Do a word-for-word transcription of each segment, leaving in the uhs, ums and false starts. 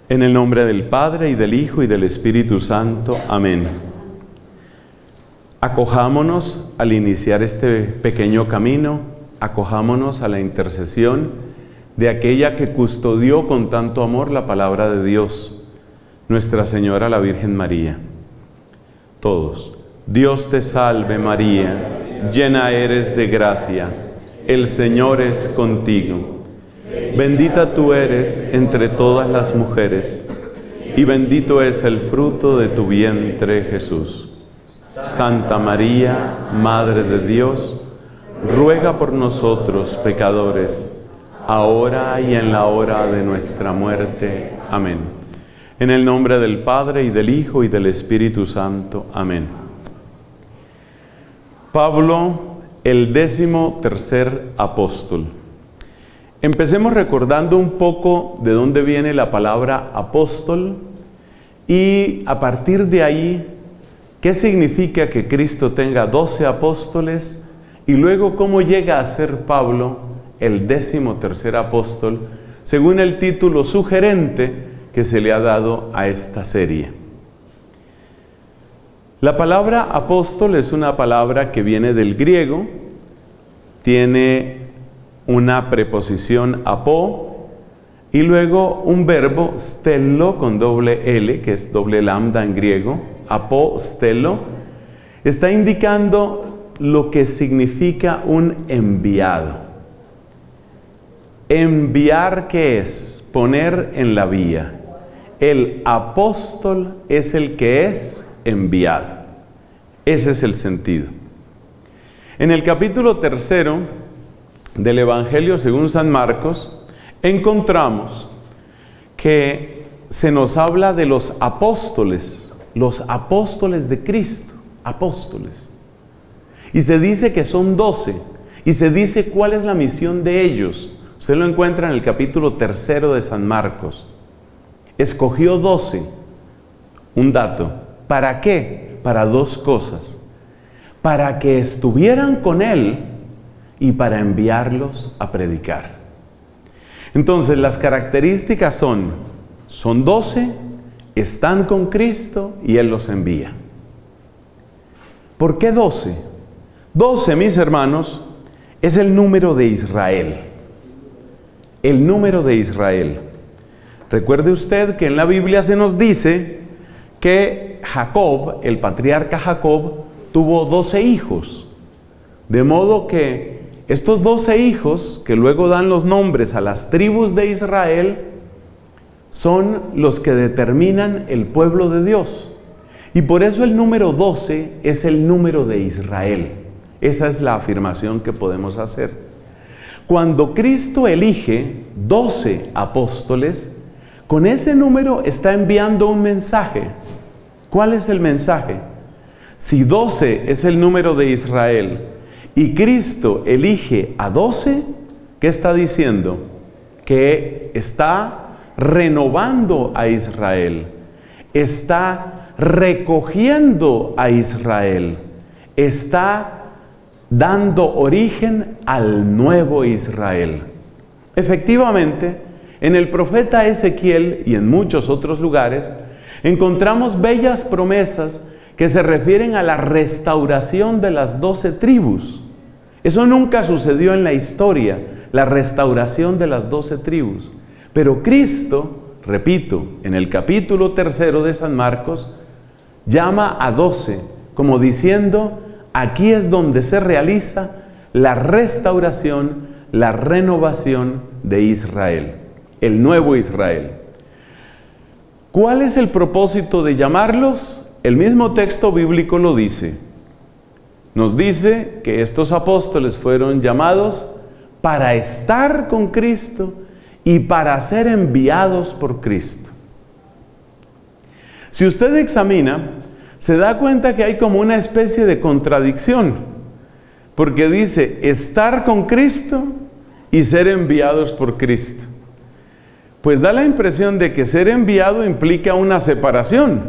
En el nombre del Padre, y del Hijo, y del Espíritu Santo. Amén. Acojámonos al iniciar este pequeño camino, acojámonos a la intercesión de aquella que custodió con tanto amor la palabra de Dios, Nuestra Señora la Virgen María. Todos. Dios te salve María, llena eres de gracia, el Señor es contigo. Bendita tú eres entre todas las mujeres, y bendito es el fruto de tu vientre, Jesús. Santa María, Madre de Dios, ruega por nosotros pecadores, ahora y en la hora de nuestra muerte. Amén. En el nombre del Padre, y del Hijo, y del Espíritu Santo. Amén. Pablo, el décimo tercer apóstol. Empecemos recordando un poco de dónde viene la palabra apóstol y a partir de ahí, qué significa que Cristo tenga doce apóstoles y luego cómo llega a ser Pablo el décimo tercer apóstol, según el título sugerente que se le ha dado a esta serie. La palabra apóstol es una palabra que viene del griego, tiene una preposición apo y luego un verbo stelo con doble L, que es doble lambda en griego, apo, stelo, está indicando lo que significa un enviado. Enviar, ¿qué es? Poner en la vía. El apóstol es el que es enviado. Ese es el sentido. En el capítulo tercero del Evangelio según San Marcos, encontramos que se nos habla de los apóstoles, los apóstoles de Cristo, apóstoles. Y se dice que son doce, y se dice cuál es la misión de ellos. Usted lo encuentra en el capítulo tercero de San Marcos. Escogió doce, un dato. ¿Para qué? Para dos cosas. Para que estuvieran con Él y para enviarlos a predicar. Entonces las características son, son doce, están con Cristo y Él los envía. ¿Por qué doce? doce, mis hermanos, es el número de Israel. El número de Israel. Recuerde usted que en la Biblia se nos dice que Jacob, el patriarca Jacob, tuvo doce hijos. De modo que estos doce hijos, que luego dan los nombres a las tribus de Israel, son los que determinan el pueblo de Dios. Y por eso el número doce es el número de Israel. Esa es la afirmación que podemos hacer. Cuando Cristo elige doce apóstoles, con ese número está enviando un mensaje. ¿Cuál es el mensaje? Si doce es el número de Israel, y Cristo elige a doce, ¿qué está diciendo? Que está renovando a Israel, está recogiendo a Israel, está dando origen al nuevo Israel. Efectivamente, en el profeta Ezequiel y en muchos otros lugares, encontramos bellas promesas que se refieren a la restauración de las doce tribus. Eso nunca sucedió en la historia, la restauración de las doce tribus. Pero Cristo, repito, en el capítulo tercero de San Marcos, llama a doce, como diciendo, aquí es donde se realiza la restauración, la renovación de Israel, el nuevo Israel. ¿Cuál es el propósito de llamarlos? El mismo texto bíblico lo dice. Nos dice que estos apóstoles fueron llamados para estar con Cristo y para ser enviados por Cristo. Si usted examina, se da cuenta que hay como una especie de contradicción, porque dice estar con Cristo y ser enviados por Cristo. Pues da la impresión de que ser enviado implica una separación.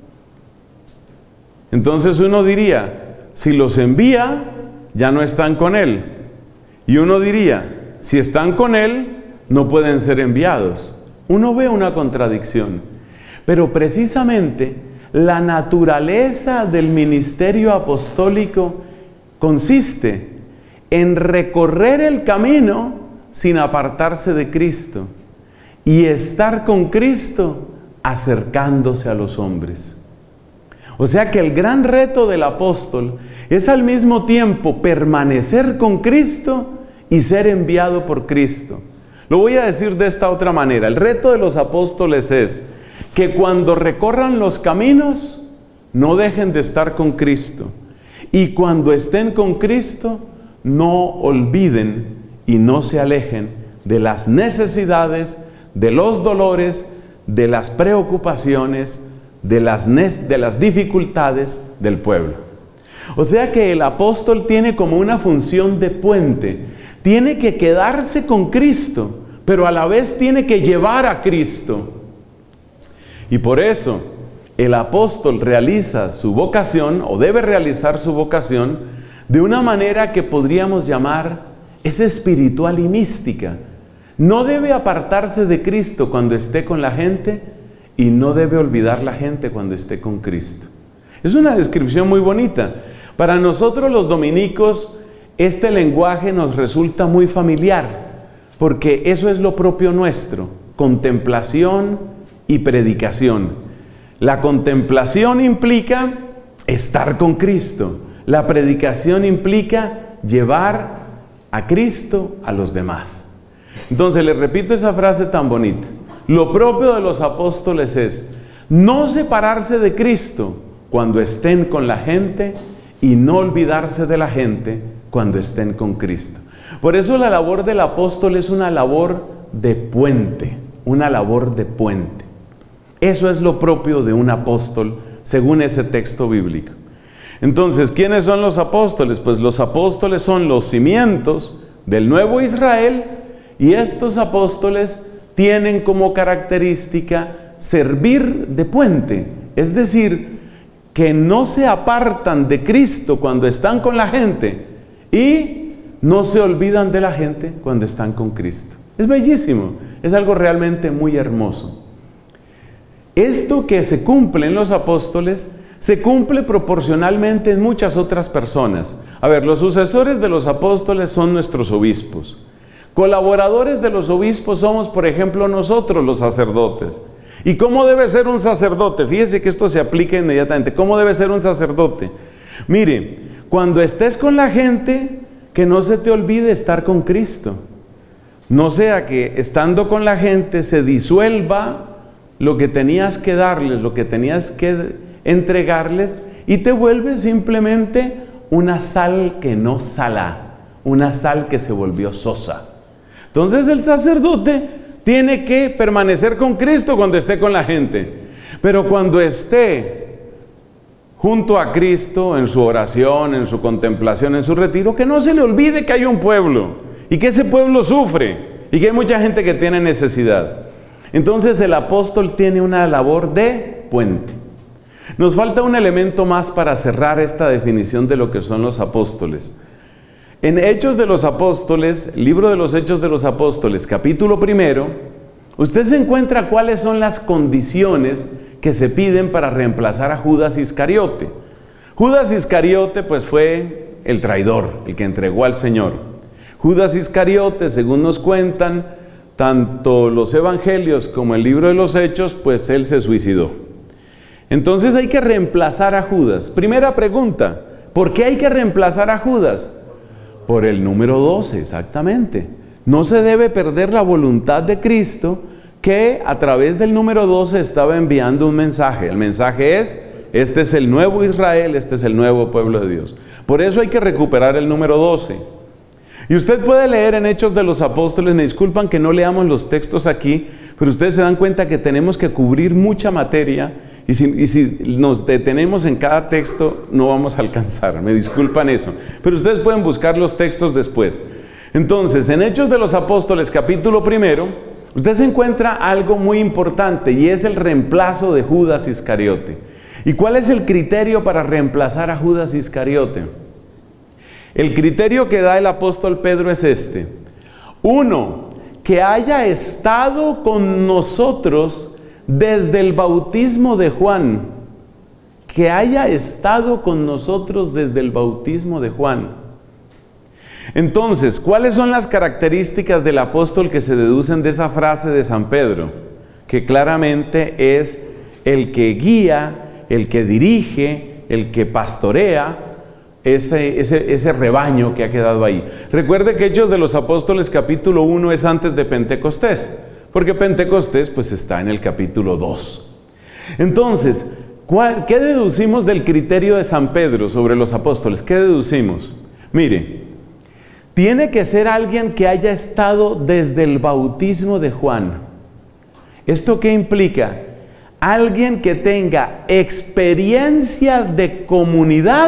Entonces uno diría, si los envía, ya no están con Él. Y uno diría, si están con Él, no pueden ser enviados. Uno ve una contradicción, pero precisamente la naturaleza del ministerio apostólico consiste en recorrer el camino sin apartarse de Cristo y estar con Cristo acercándose a los hombres. O sea que el gran reto del apóstol es al mismo tiempo permanecer con Cristo y ser enviado por Cristo. Lo voy a decir de esta otra manera. El reto de los apóstoles es que cuando recorran los caminos, no dejen de estar con Cristo. Y cuando estén con Cristo, no olviden y no se alejen de las necesidades, de los dolores, de las preocupaciones, de las, de las dificultades del pueblo. O sea que el apóstol tiene como una función de puente. Tiene que quedarse con Cristo, pero a la vez tiene que llevar a Cristo. Y por eso el apóstol realiza su vocación, o debe realizar su vocación, de una manera que podríamos llamar es espiritual y mística. No debe apartarse de Cristo cuando esté con la gente y no debe olvidar la gente cuando esté con Cristo. Es una descripción muy bonita. Para nosotros los dominicos, este lenguaje nos resulta muy familiar, porque eso es lo propio nuestro, contemplación y predicación. La contemplación implica estar con Cristo, la predicación implica llevar a Cristo a los demás. Entonces les repito esa frase tan bonita. Lo propio de los apóstoles es no separarse de Cristo cuando estén con la gente y no olvidarse de la gente cuando estén con Cristo. Por eso la labor del apóstol es una labor de puente, una labor de puente. Eso es lo propio de un apóstol según ese texto bíblico. Entonces, ¿quiénes son los apóstoles? Pues los apóstoles son los cimientos del nuevo Israel, y estos apóstoles tienen como característica servir de puente, es decir, que no se apartan de Cristo cuando están con la gente y no se olvidan de la gente cuando están con Cristo. Es bellísimo, es algo realmente muy hermoso. Esto que se cumple en los apóstoles se cumple proporcionalmente en muchas otras personas. A ver, los sucesores de los apóstoles son nuestros obispos. Colaboradores de los obispos somos, por ejemplo, nosotros los sacerdotes. ¿Y cómo debe ser un sacerdote? Fíjese que esto se aplica inmediatamente. ¿Cómo debe ser un sacerdote? Mire, cuando estés con la gente, que no se te olvide estar con Cristo. No sea que estando con la gente se disuelva lo que tenías que darles, lo que tenías que entregarles, y te vuelves simplemente una sal que no sala, una sal que se volvió sosa. Entonces el sacerdote tiene que permanecer con Cristo cuando esté con la gente, pero cuando esté junto a Cristo en su oración, en su contemplación, en su retiro, que no se le olvide que hay un pueblo y que ese pueblo sufre y que hay mucha gente que tiene necesidad. Entonces el apóstol tiene una labor de puente. Nos falta un elemento más para cerrar esta definición de lo que son los apóstoles. En Hechos de los Apóstoles, libro de los Hechos de los Apóstoles, capítulo primero, usted se encuentra cuáles son las condiciones que se piden para reemplazar a Judas Iscariote. Judas Iscariote pues fue el traidor, el que entregó al Señor. Judas Iscariote, según nos cuentan tanto los evangelios como el libro de los Hechos, pues él se suicidó. Entonces hay que reemplazar a Judas. Primera pregunta, ¿por qué hay que reemplazar a Judas? Por el número doce, exactamente. No se debe perder la voluntad de Cristo, que a través del número doce estaba enviando un mensaje. El mensaje es, este es el nuevo Israel, este es el nuevo pueblo de Dios. Por eso hay que recuperar el número doce. Y usted puede leer en Hechos de los Apóstoles, me disculpan que no leamos los textos aquí, pero ustedes se dan cuenta que tenemos que cubrir mucha materia, y si, y si nos detenemos en cada texto no vamos a alcanzar, me disculpan eso, pero ustedes pueden buscar los textos después. Entonces, en Hechos de los Apóstoles, capítulo primero, usted se encuentra algo muy importante, y es el reemplazo de Judas Iscariote. ¿Y cuál es el criterio para reemplazar a Judas Iscariote? El criterio que da el apóstol Pedro es este: uno, que haya estado con nosotros desde el bautismo de Juan. Que haya estado con nosotros desde el bautismo de Juan. Entonces, ¿cuáles son las características del apóstol que se deducen de esa frase de San Pedro? Que claramente es el que guía, el que dirige, el que pastorea ese, ese, ese rebaño que ha quedado ahí. Recuerde que Hechos de los Apóstoles capítulo uno es antes de Pentecostés, porque Pentecostés pues está en el capítulo dos. Entonces, ¿cuál, ¿qué deducimos del criterio de San Pedro sobre los apóstoles? ¿Qué deducimos? Mire, tiene que ser alguien que haya estado desde el bautismo de Juan. ¿Esto qué implica? Alguien que tenga experiencia de comunidad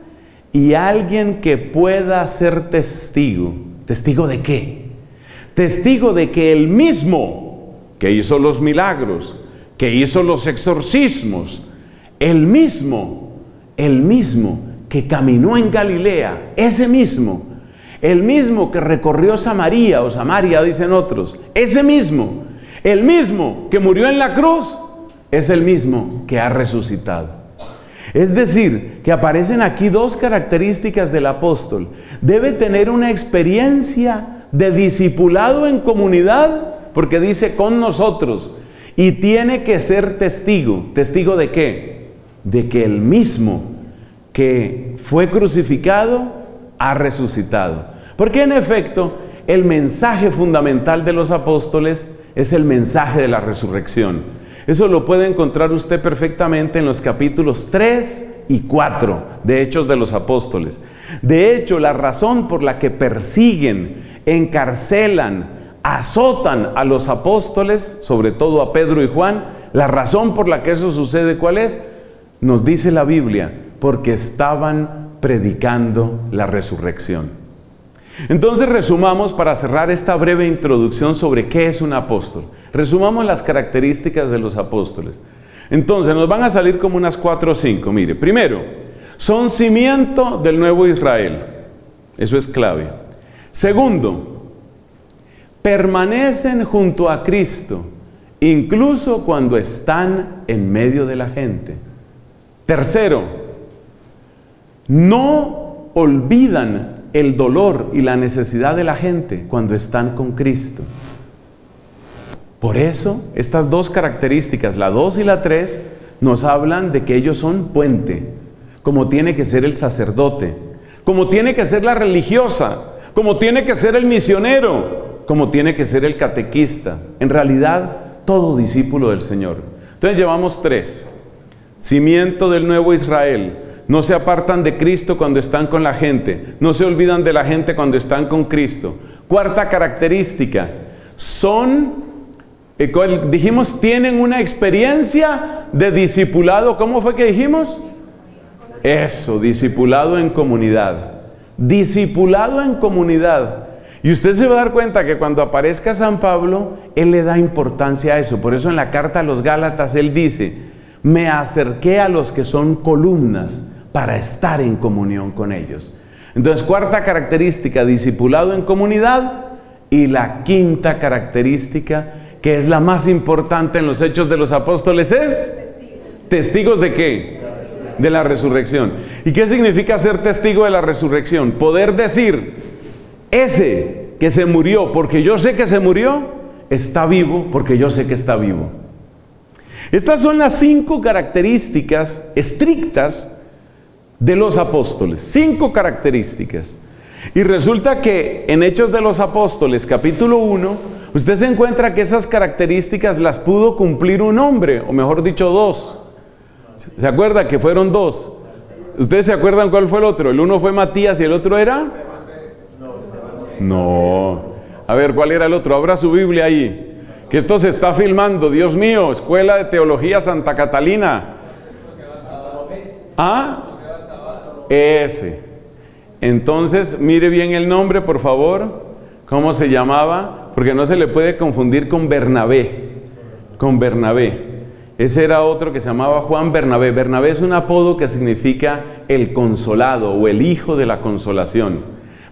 y alguien que pueda ser testigo. ¿Testigo de qué? Testigo de que él mismo, que hizo los milagros, que hizo los exorcismos, él mismo, el mismo que caminó en Galilea, ese mismo, el mismo que recorrió Samaria o Samaria dicen otros, ese mismo, el mismo que murió en la cruz, es el mismo que ha resucitado. Es decir, que aparecen aquí dos características del apóstol. Debe tener una experiencia de discipulado en comunidad, porque dice con nosotros, y tiene que ser testigo. ¿Testigo de qué? De que el mismo que fue crucificado ha resucitado. Porque en efecto, el mensaje fundamental de los apóstoles es el mensaje de la resurrección. Eso lo puede encontrar usted perfectamente en los capítulos tres y cuatro de Hechos de los Apóstoles. De hecho, la razón por la que persiguen, encarcelan, azotan a los apóstoles, sobre todo a Pedro y Juan, la razón por la que eso sucede, ¿cuál es? Nos dice la Biblia, porque estaban predicando la resurrección. Entonces resumamos, para cerrar esta breve introducción sobre qué es un apóstol. Resumamos las características de los apóstoles. Entonces nos van a salir como unas cuatro o cinco. Mire, primero, son cimiento del nuevo Israel. Eso es clave. Segundo, permanecen junto a Cristo, incluso cuando están en medio de la gente. Tercero, no olvidan el dolor y la necesidad de la gente cuando están con Cristo. Por eso, estas dos características, la dos y la tres, nos hablan de que ellos son puente, como tiene que ser el sacerdote, como tiene que ser la religiosa, como tiene que ser el misionero, como tiene que ser el catequista. En realidad, todo discípulo del Señor. Entonces llevamos tres. Cimiento del nuevo Israel. No se apartan de Cristo cuando están con la gente. No se olvidan de la gente cuando están con Cristo. Cuarta característica. Son... dijimos, tienen una experiencia de discipulado. ¿Cómo fue que dijimos? Eso, discipulado en comunidad. Discipulado en comunidad. Y usted se va a dar cuenta que cuando aparezca San Pablo, él le da importancia a eso. Por eso en la carta a los Gálatas él dice, me acerqué a los que son columnas para estar en comunión con ellos. Entonces, cuarta característica, discipulado en comunidad. Y la quinta característica, que es la más importante en los Hechos de los Apóstoles, es testigos de qué? De la resurrección. ¿Y qué significa ser testigo de la resurrección? Poder decir, ese que se murió porque yo sé que se murió, está vivo porque yo sé que está vivo. Estas son las cinco características estrictas de los apóstoles. Cinco características. Y resulta que en Hechos de los Apóstoles, capítulo uno, usted se encuentra que esas características las pudo cumplir un hombre, o mejor dicho, dos. ¿Se acuerda que fueron dos? ¿Ustedes se acuerdan cuál fue el otro? El uno fue Matías y el otro era... No. A ver, ¿cuál era el otro? Abra su Biblia ahí. Que esto se está filmando. Dios mío, Escuela de Teología Santa Catalina. ¿Ah? Ese. Entonces, mire bien el nombre, por favor. ¿Cómo se llamaba? Porque no se le puede confundir con Bernabé. Con Bernabé. Ese era otro que se llamaba Juan Bernabé. Bernabé es un apodo que significa el consolado o el hijo de la consolación.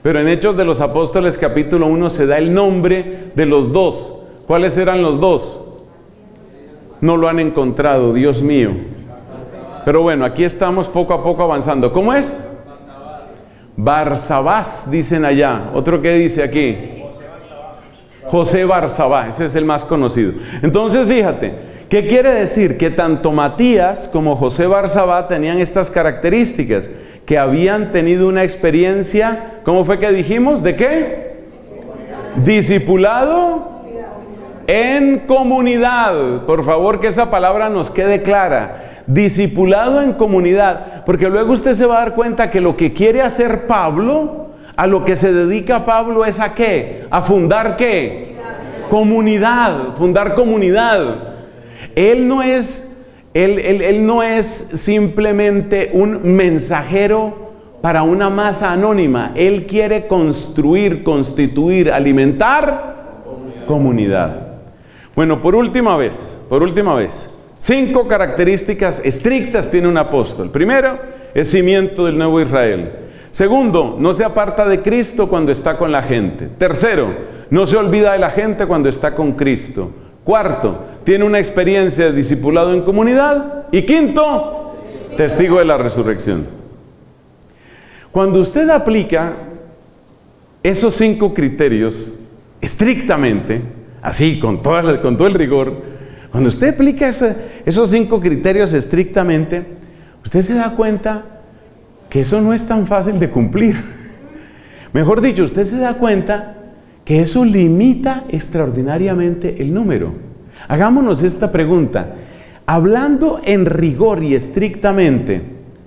pero en Hechos de los Apóstoles capítulo uno se da el nombre de los dos. ¿Cuáles eran los dos? No lo han encontrado, Dios mío. Pero bueno, aquí estamos poco a poco avanzando. ¿Cómo es? Barsabás, dicen allá. ¿Otro qué dice aquí? José Barsabá, ese es el más conocido. Entonces fíjate, ¿qué quiere decir? Que tanto Matías como José Barsabá tenían estas características, que habían tenido una experiencia, ¿cómo fue que dijimos? ¿De qué? Discipulado en comunidad. Por favor, que esa palabra nos quede clara. Discipulado en comunidad, porque luego usted se va a dar cuenta que lo que quiere hacer Pablo, a lo que se dedica Pablo es a qué, a fundar qué, comunidad, fundar comunidad. Él no es, él, él, él no es simplemente un mensajero para una masa anónima. Él quiere construir, constituir, alimentar comunidad. comunidad. Bueno, por última vez, por última vez. Cinco características estrictas tiene un apóstol. Primero, es cimiento del nuevo Israel. Segundo, no se aparta de Cristo cuando está con la gente. Tercero, no se olvida de la gente cuando está con Cristo. Cuarto, tiene una experiencia de discipulado en comunidad. Y quinto, testigo de la resurrección. Cuando usted aplica esos cinco criterios estrictamente, así, con, toda, con todo el rigor, cuando usted aplica ese, esos cinco criterios estrictamente, usted se da cuenta que eso no es tan fácil de cumplir. Mejor dicho, usted se da cuenta que eso limita extraordinariamente el número. Hagámonos esta pregunta. Hablando en rigor y estrictamente,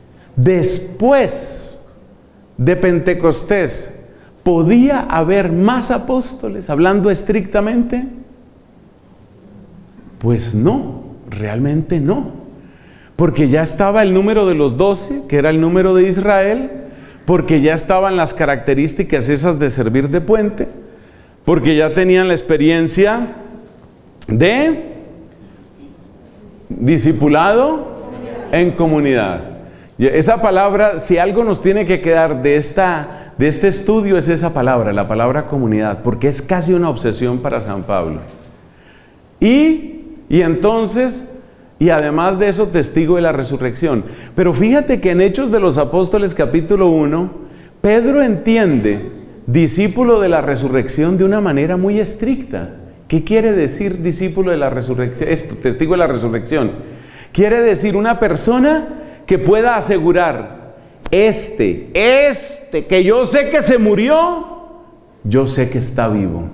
después de Pentecostés, ¿podía haber más apóstoles hablando estrictamente? Pues no, realmente no, porque ya estaba el número de los doce, que era el número de Israel, porque ya estaban las características esas de servir de puente, porque ya tenían la experiencia de discipulado en comunidad. Esa palabra, si algo nos tiene que quedar de, esta, de este estudio, es esa palabra, la palabra comunidad, porque es casi una obsesión para San Pablo. Y Y entonces, y además de eso, testigo de la resurrección. Pero fíjate que en Hechos de los Apóstoles capítulo uno, Pedro entiende discípulo de la resurrección de una manera muy estricta. ¿Qué quiere decir discípulo de la resurrección? Esto, testigo de la resurrección. Quiere decir una persona que pueda asegurar, este, este, que yo sé que se murió, yo sé que está vivo.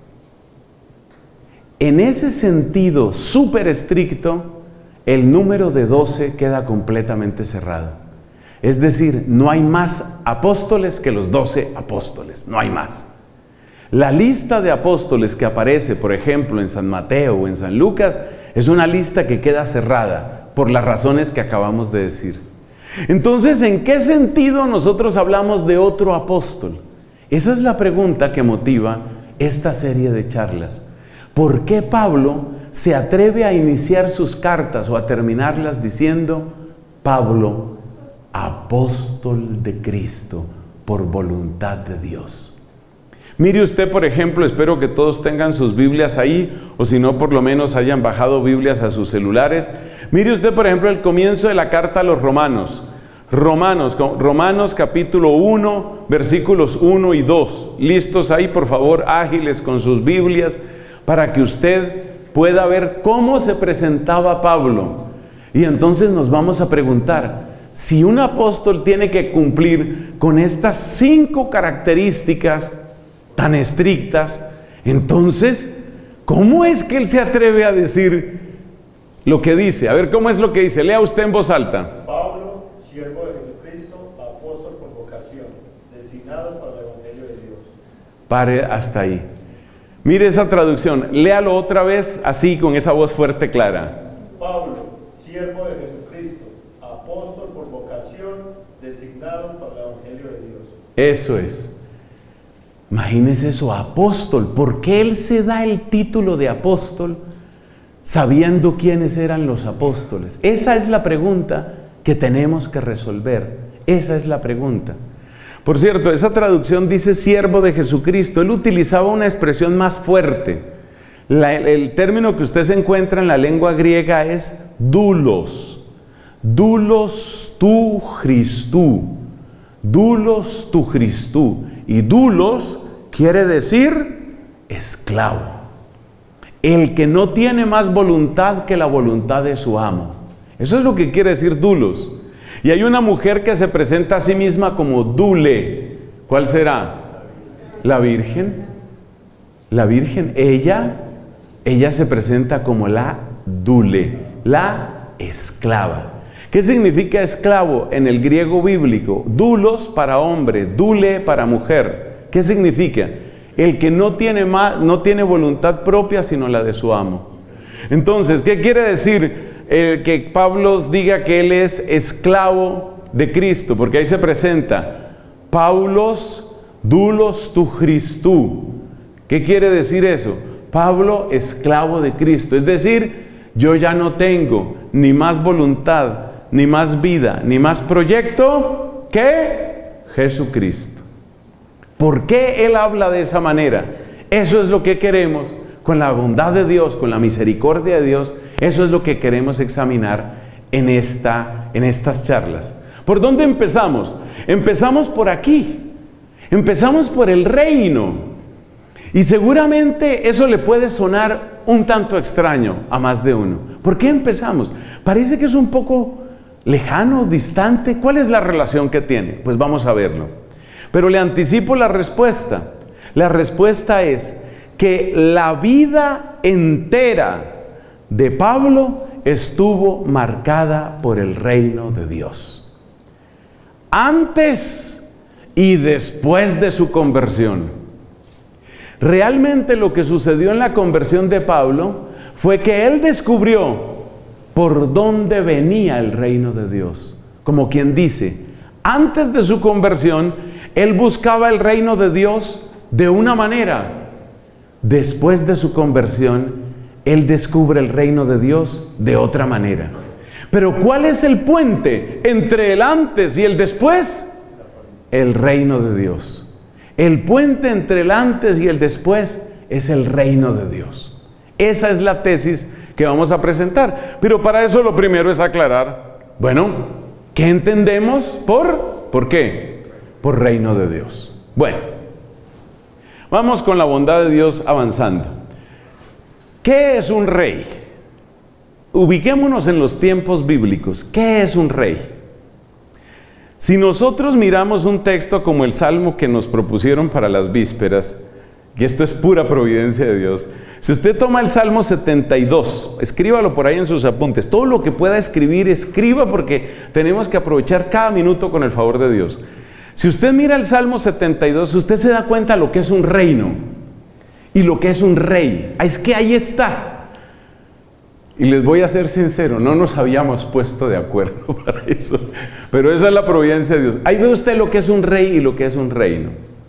En ese sentido súper estricto, el número de doce queda completamente cerrado. Es decir, no hay más apóstoles que los doce apóstoles, no hay más. La lista de apóstoles que aparece, por ejemplo, en San Mateo o en San Lucas, es una lista que queda cerrada por las razones que acabamos de decir. Entonces, ¿en qué sentido nosotros hablamos de otro apóstol? Esa es la pregunta que motiva esta serie de charlas. ¿Por qué Pablo se atreve a iniciar sus cartas o a terminarlas diciendo, Pablo, apóstol de Cristo por voluntad de Dios? Mire usted, por ejemplo, espero que todos tengan sus Biblias ahí, o si no, por lo menos hayan bajado Biblias a sus celulares. Mire usted, por ejemplo, el comienzo de la carta a los Romanos. Romanos, Romanos capítulo uno, versículos uno y dos. Listos ahí, por favor, ágiles con sus Biblias, para que usted pueda ver cómo se presentaba Pablo. Y entonces nos vamos a preguntar, si un apóstol tiene que cumplir con estas cinco características tan estrictas, entonces, ¿cómo es que él se atreve a decir lo que dice? A ver, ¿cómo es lo que dice? Lea usted en voz alta. Pablo, siervo de Jesucristo, apóstol por vocación, designado para el Evangelio de Dios. Pare hasta ahí. Mire esa traducción, léalo otra vez así, con esa voz fuerte, clara. Pablo, siervo de Jesucristo, apóstol por vocación, designado para el Evangelio de Dios. Eso es. Imagínese eso, apóstol. ¿Por qué él se da el título de apóstol sabiendo quiénes eran los apóstoles? Esa es la pregunta que tenemos que resolver. Esa es la pregunta. Por cierto, esa traducción dice siervo de Jesucristo. Él utilizaba una expresión más fuerte. La, el término que usted se encuentra en la lengua griega es doulos. Doulos tu Christou. Doulos tu Christou. Y doulos quiere decir esclavo. El que no tiene más voluntad que la voluntad de su amo. Eso es lo que quiere decir doulos. Y hay una mujer que se presenta a sí misma como dule. ¿Cuál será? La Virgen. La Virgen, ella, ella se presenta como la dule, la esclava. ¿Qué significa esclavo en el griego bíblico? Dulos para hombre, dule para mujer. ¿Qué significa? El que no tiene, más, no tiene voluntad propia sino la de su amo. Entonces, ¿qué quiere decir? El que Pablo diga que él es esclavo de Cristo, porque ahí se presenta Paulos doulos tu Christou. ¿Qué quiere decir eso? Pablo, esclavo de Cristo, es decir, yo ya no tengo ni más voluntad, ni más vida, ni más proyecto que Jesucristo. ¿Por qué él habla de esa manera? Eso es lo que queremos, con la bondad de Dios, con la misericordia de Dios. Eso es lo que queremos examinar en, esta, en estas charlas. ¿Por dónde empezamos? Empezamos por aquí. Empezamos por el reino. Y seguramente eso le puede sonar un tanto extraño a más de uno. ¿Por qué empezamos? Parece que es un poco lejano, distante. ¿Cuál es la relación que tiene? Pues vamos a verlo. Pero le anticipo la respuesta. La respuesta es que la vida entera de Pablo estuvo marcada por el reino de Dios. Antes y después de su conversión. Realmente lo que sucedió en la conversión de Pablo fue que él descubrió por dónde venía el reino de Dios. Como quien dice, antes de su conversión, él buscaba el reino de Dios de una manera. Después de su conversión, él descubre el reino de Dios de otra manera. Pero ¿cuál es el puente entre el antes y el después? El reino de Dios. El puente entre el antes y el después es el reino de Dios. Esa es la tesis que vamos a presentar. Pero para eso lo primero es aclarar, bueno, ¿qué entendemos por? ¿Por qué? Por reino de Dios. Bueno, vamos con la bondad de Dios avanzando. ¿Qué es un rey? Ubiquémonos en los tiempos bíblicos. ¿Qué es un rey? Si nosotros miramos un texto como el Salmo que nos propusieron para las vísperas, y esto es pura providencia de Dios, si usted toma el Salmo setenta y dos, escríbalo por ahí en sus apuntes, todo lo que pueda escribir, escriba, porque tenemos que aprovechar cada minuto con el favor de Dios. Si usted mira el Salmo setenta y dos, usted se da cuenta de lo que es un reino y lo que es un rey. Es que ahí está. Y les voy a ser sincero, no nos habíamos puesto de acuerdo para eso, pero esa es la providencia de Dios. Ahí ve usted lo que es un rey y lo que es un reino.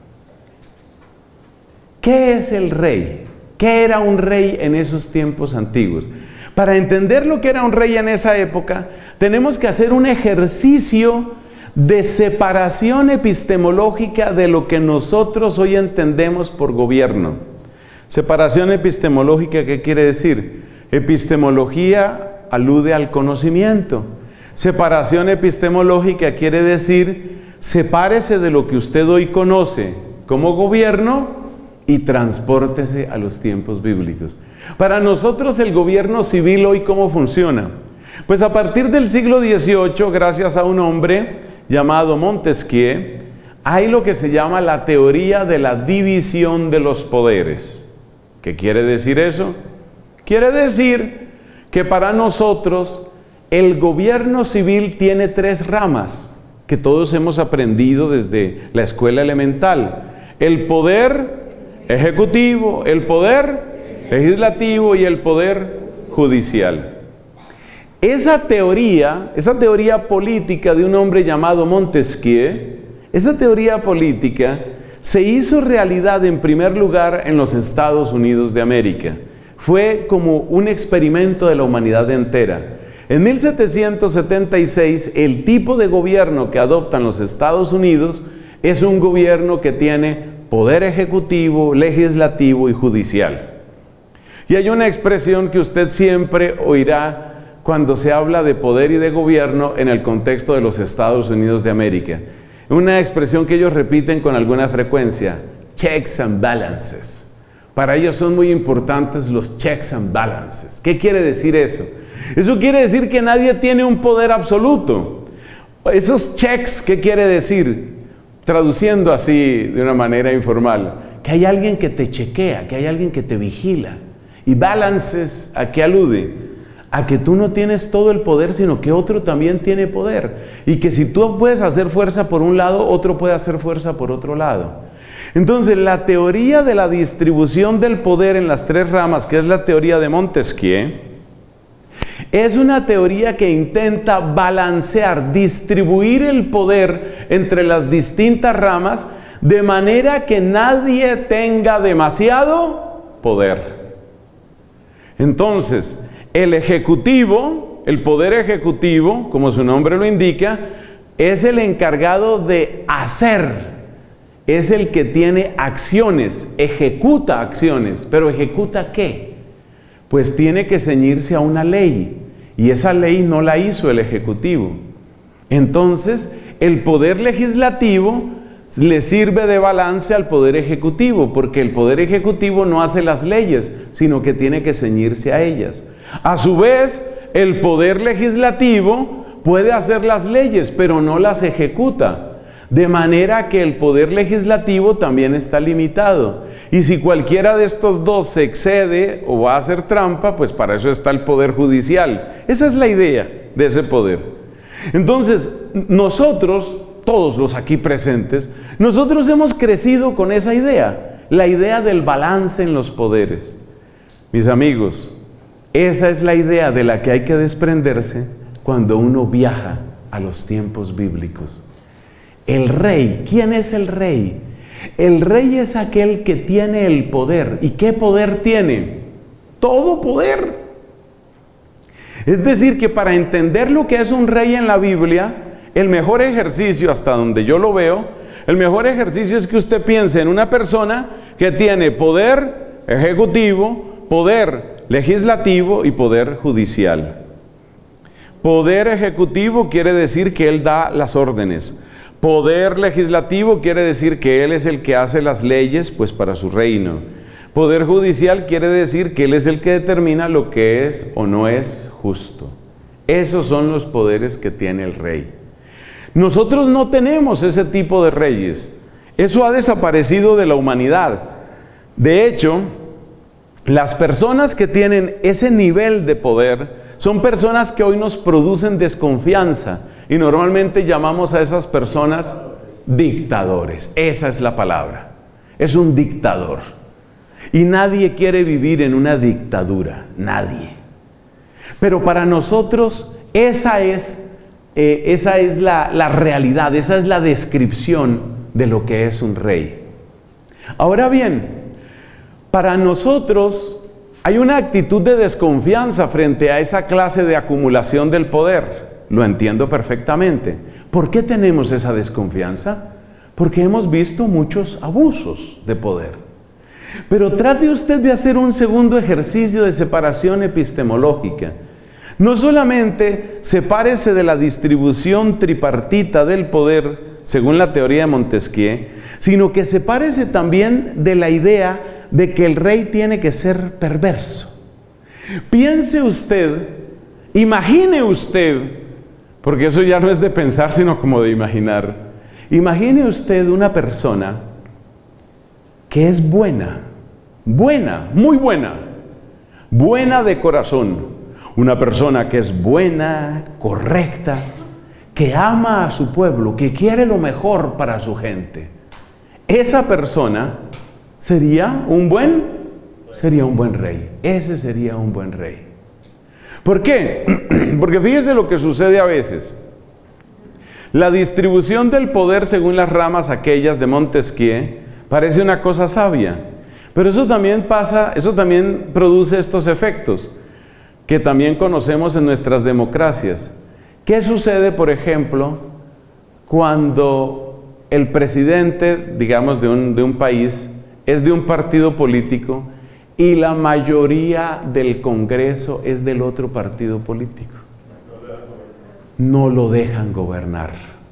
¿Qué es el rey? ¿Qué era un rey en esos tiempos antiguos? Para entender lo que era un rey en esa época, tenemos que hacer un ejercicio de separación epistemológica de lo que nosotros hoy entendemos por gobierno. Separación epistemológica, ¿qué quiere decir? Epistemología alude al conocimiento. Separación epistemológica quiere decir, sepárese de lo que usted hoy conoce como gobierno y transpórtese a los tiempos bíblicos. Para nosotros el gobierno civil hoy, ¿cómo funciona? Pues a partir del siglo dieciocho, gracias a un hombre llamado Montesquieu, hay lo que se llama la teoría de la división de los poderes. ¿Qué quiere decir eso? Quiere decir que para nosotros el gobierno civil tiene tres ramas que todos hemos aprendido desde la escuela elemental. El poder ejecutivo, el poder legislativo y el poder judicial. Esa teoría, esa teoría política de un hombre llamado Montesquieu, esa teoría política se hizo realidad en primer lugar en los Estados Unidos de América. Fue como un experimento de la humanidad entera. En mil setecientos setenta y seis, el tipo de gobierno que adoptan los Estados Unidos es un gobierno que tiene poder ejecutivo, legislativo y judicial. Y hay una expresión que usted siempre oirá cuando se habla de poder y de gobierno en el contexto de los Estados Unidos de América. Una expresión que ellos repiten con alguna frecuencia: checks and balances. Para ellos son muy importantes los checks and balances. ¿Qué quiere decir eso? Eso quiere decir que nadie tiene un poder absoluto. Esos checks, ¿qué quiere decir? Traduciendo así de una manera informal, que hay alguien que te chequea, que hay alguien que te vigila. Y balances, ¿a qué alude? A que tú no tienes todo el poder, sino que otro también tiene poder. Y que si tú puedes hacer fuerza por un lado, otro puede hacer fuerza por otro lado. Entonces, la teoría de la distribución del poder en las tres ramas, que es la teoría de Montesquieu, es una teoría que intenta balancear, distribuir el poder entre las distintas ramas, de manera que nadie tenga demasiado poder. Entonces, el ejecutivo, el poder ejecutivo, como su nombre lo indica, es el encargado de hacer, es el que tiene acciones, ejecuta acciones. ¿Pero ejecuta qué? Pues tiene que ceñirse a una ley, y esa ley no la hizo el ejecutivo. Entonces, el poder legislativo le sirve de balance al poder ejecutivo, porque el poder ejecutivo no hace las leyes, sino que tiene que ceñirse a ellas. A su vez, el poder legislativo puede hacer las leyes, pero no las ejecuta. De manera que el poder legislativo también está limitado. Y si cualquiera de estos dos se excede o va a hacer trampa, pues para eso está el poder judicial. Esa es la idea de ese poder. Entonces, nosotros, todos los aquí presentes, nosotros hemos crecido con esa idea, la idea del balance en los poderes. Mis amigos, esa es la idea de la que hay que desprenderse cuando uno viaja a los tiempos bíblicos. El rey, ¿quién es el rey? El rey es aquel que tiene el poder. ¿Y qué poder tiene? Todo poder. Es decir, que para entender lo que es un rey en la Biblia, el mejor ejercicio, hasta donde yo lo veo, el mejor ejercicio es que usted piense en una persona que tiene poder ejecutivo, poder legislativo y poder judicial. Poder ejecutivo quiere decir que él da las órdenes. Poder legislativo quiere decir que él es el que hace las leyes, pues para su reino. Poder judicial quiere decir que él es el que determina lo que es o no es justo. Esos son los poderes que tiene el rey. Nosotros no tenemos ese tipo de reyes. Eso ha desaparecido de la humanidad. De hecho, las personas que tienen ese nivel de poder son personas que hoy nos producen desconfianza. Y normalmente llamamos a esas personas dictadores. Esa es la palabra. Es un dictador. Y nadie quiere vivir en una dictadura. Nadie. Pero para nosotros esa es, eh, esa es la, la realidad. Esa es la descripción de lo que es un rey. Ahora bien, para nosotros hay una actitud de desconfianza frente a esa clase de acumulación del poder. Lo entiendo perfectamente. ¿Por qué tenemos esa desconfianza? Porque hemos visto muchos abusos de poder. Pero trate usted de hacer un segundo ejercicio de separación epistemológica. No solamente sepárese de la distribución tripartita del poder, según la teoría de Montesquieu, sino que sepárese también de la idea de que el rey tiene que ser perverso. Piense usted, imagine usted, porque eso ya no es de pensar, sino como de imaginar. Imagine usted una persona que es buena, buena, muy buena, buena de corazón. Una persona que es buena, correcta, que ama a su pueblo, que quiere lo mejor para su gente. Esa persona sería un buen, sería un buen rey. Ese sería un buen rey. ¿Por qué? Porque fíjese lo que sucede a veces. La distribución del poder según las ramas aquellas de Montesquieu parece una cosa sabia, pero eso también pasa, eso también produce estos efectos que también conocemos en nuestras democracias. ¿Qué sucede, por ejemplo, cuando el presidente, digamos, de un, de un país es de un partido político y la mayoría del Congreso es del otro partido político. No lo dejan gobernar.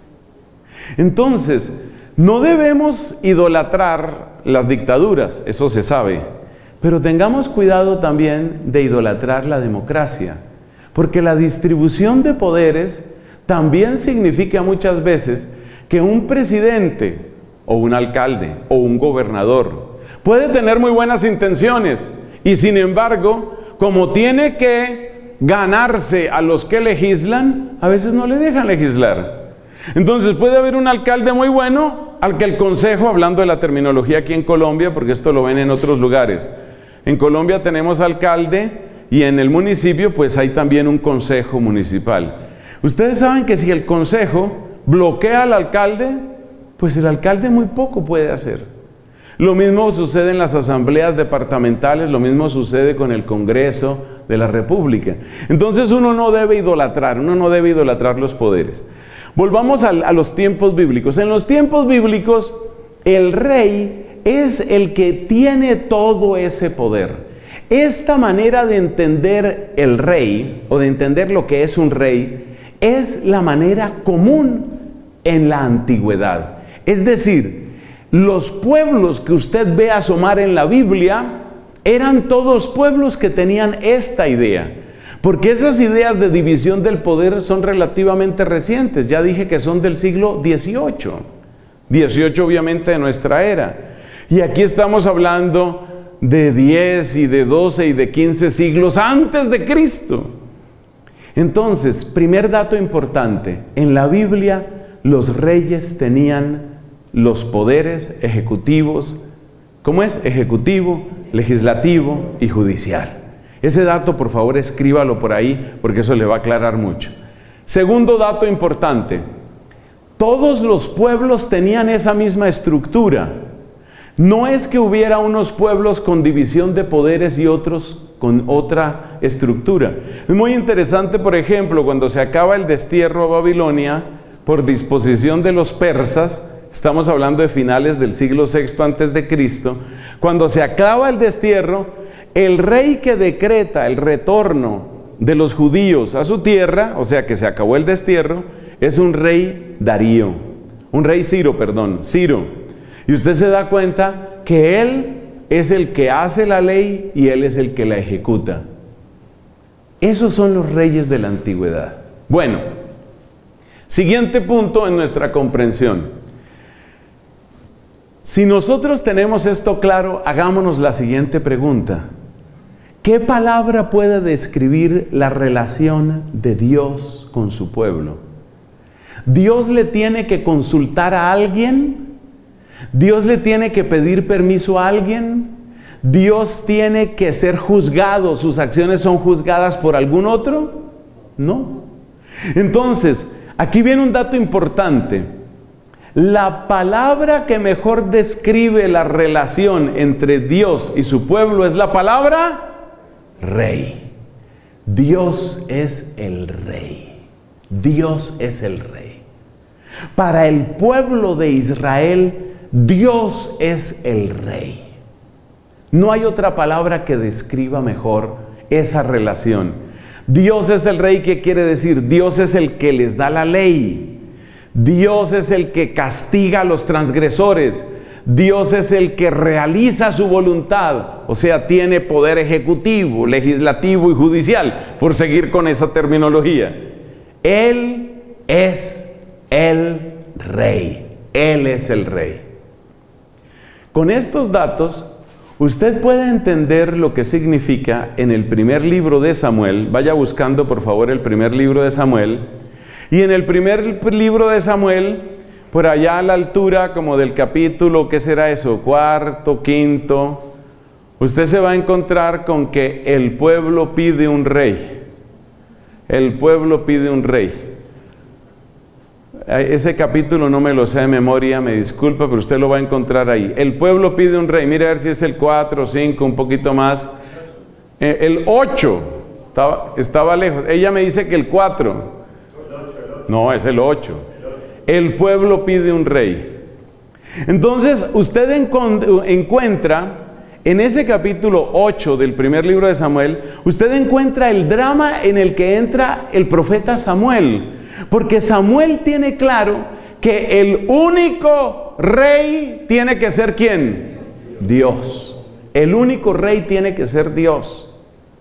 Entonces, no debemos idolatrar las dictaduras, eso se sabe, pero tengamos cuidado también de idolatrar la democracia, porque la distribución de poderes también significa muchas veces que un presidente o un alcalde o un gobernador puede tener muy buenas intenciones y sin embargo, como tiene que ganarse a los que legislan, a veces no le dejan legislar. Entonces puede haber un alcalde muy bueno al que el consejo, hablando de la terminología aquí en Colombia, porque esto lo ven en otros lugares, en Colombia tenemos alcalde y en el municipio pues hay también un consejo municipal. Ustedes saben que si el consejo bloquea al alcalde, pues el alcalde muy poco puede hacer. Lo mismo sucede en las asambleas departamentales, lo mismo sucede con el Congreso de la República. Entonces uno no debe idolatrar, uno no debe idolatrar los poderes. Volvamos a, a los tiempos bíblicos. En los tiempos bíblicos, el rey es el que tiene todo ese poder. Esta manera de entender el rey, o de entender lo que es un rey, es la manera común en la antigüedad. Es decir, los pueblos que usted ve asomar en la Biblia eran todos pueblos que tenían esta idea. Porque esas ideas de división del poder son relativamente recientes. Ya dije que son del siglo dieciocho. dieciocho obviamente de nuestra era. Y aquí estamos hablando de diez y de doce y de quince siglos antes de Cristo. Entonces, primer dato importante. En la Biblia los reyes tenían los poderes ejecutivos. ¿Cómo es? Ejecutivo, legislativo y judicial. Ese dato, por favor, escríbalo por ahí, porque eso le va a aclarar mucho. Segundo dato importante. Todos los pueblos tenían esa misma estructura. No es que hubiera unos pueblos con división de poderes y otros con otra estructura. Es muy interesante, por ejemplo, cuando se acaba el destierro a Babilonia, por disposición de los persas, estamos hablando de finales del siglo sexto antes de Cristo, cuando se acaba el destierro, el rey que decreta el retorno de los judíos a su tierra, o sea que se acabó el destierro, es un rey Darío, un rey Ciro, perdón, Ciro. Y usted se da cuenta que él es el que hace la ley y él es el que la ejecuta. Esos son los reyes de la antigüedad. Bueno, siguiente punto en nuestra comprensión. Si nosotros tenemos esto claro, hagámonos la siguiente pregunta. ¿Qué palabra puede describir la relación de Dios con su pueblo? ¿Dios le tiene que consultar a alguien? ¿Dios le tiene que pedir permiso a alguien? ¿Dios tiene que ser juzgado? ¿Sus acciones son juzgadas por algún otro? No. Entonces, aquí viene un dato importante. La palabra que mejor describe la relación entre Dios y su pueblo es la palabra Rey. Dios es el Rey. Dios es el Rey. Para el pueblo de Israel, Dios es el Rey. No hay otra palabra que describa mejor esa relación. Dios es el Rey, ¿qué quiere decir? Dios es el que les da la ley. Dios es el que castiga a los transgresores. Dios es el que realiza su voluntad, o sea, tiene poder ejecutivo, legislativo y judicial, por seguir con esa terminología. Él es el Rey, Él es el Rey. Con estos datos, usted puede entender lo que significa en el primer libro de Samuel. Vaya buscando por favor el primer libro de Samuel. Y en el primer libro de Samuel, por allá a la altura como del capítulo, ¿qué será eso? Cuarto, quinto, usted se va a encontrar con que el pueblo pide un rey. El pueblo pide un rey. Ese capítulo no me lo sé de memoria, me disculpa, pero usted lo va a encontrar ahí. El pueblo pide un rey. Mire a ver si es el cuatro, cinco, un poquito más. El ocho, estaba, estaba lejos. Ella me dice que el cuatro. No, es el ocho. El pueblo pide un rey. Entonces, usted encuentra en ese capítulo ocho del primer libro de Samuel, usted encuentra el drama en el que entra el profeta Samuel. Porque Samuel tiene claro que el único rey tiene que ser ¿quién? Dios. El único rey tiene que ser Dios.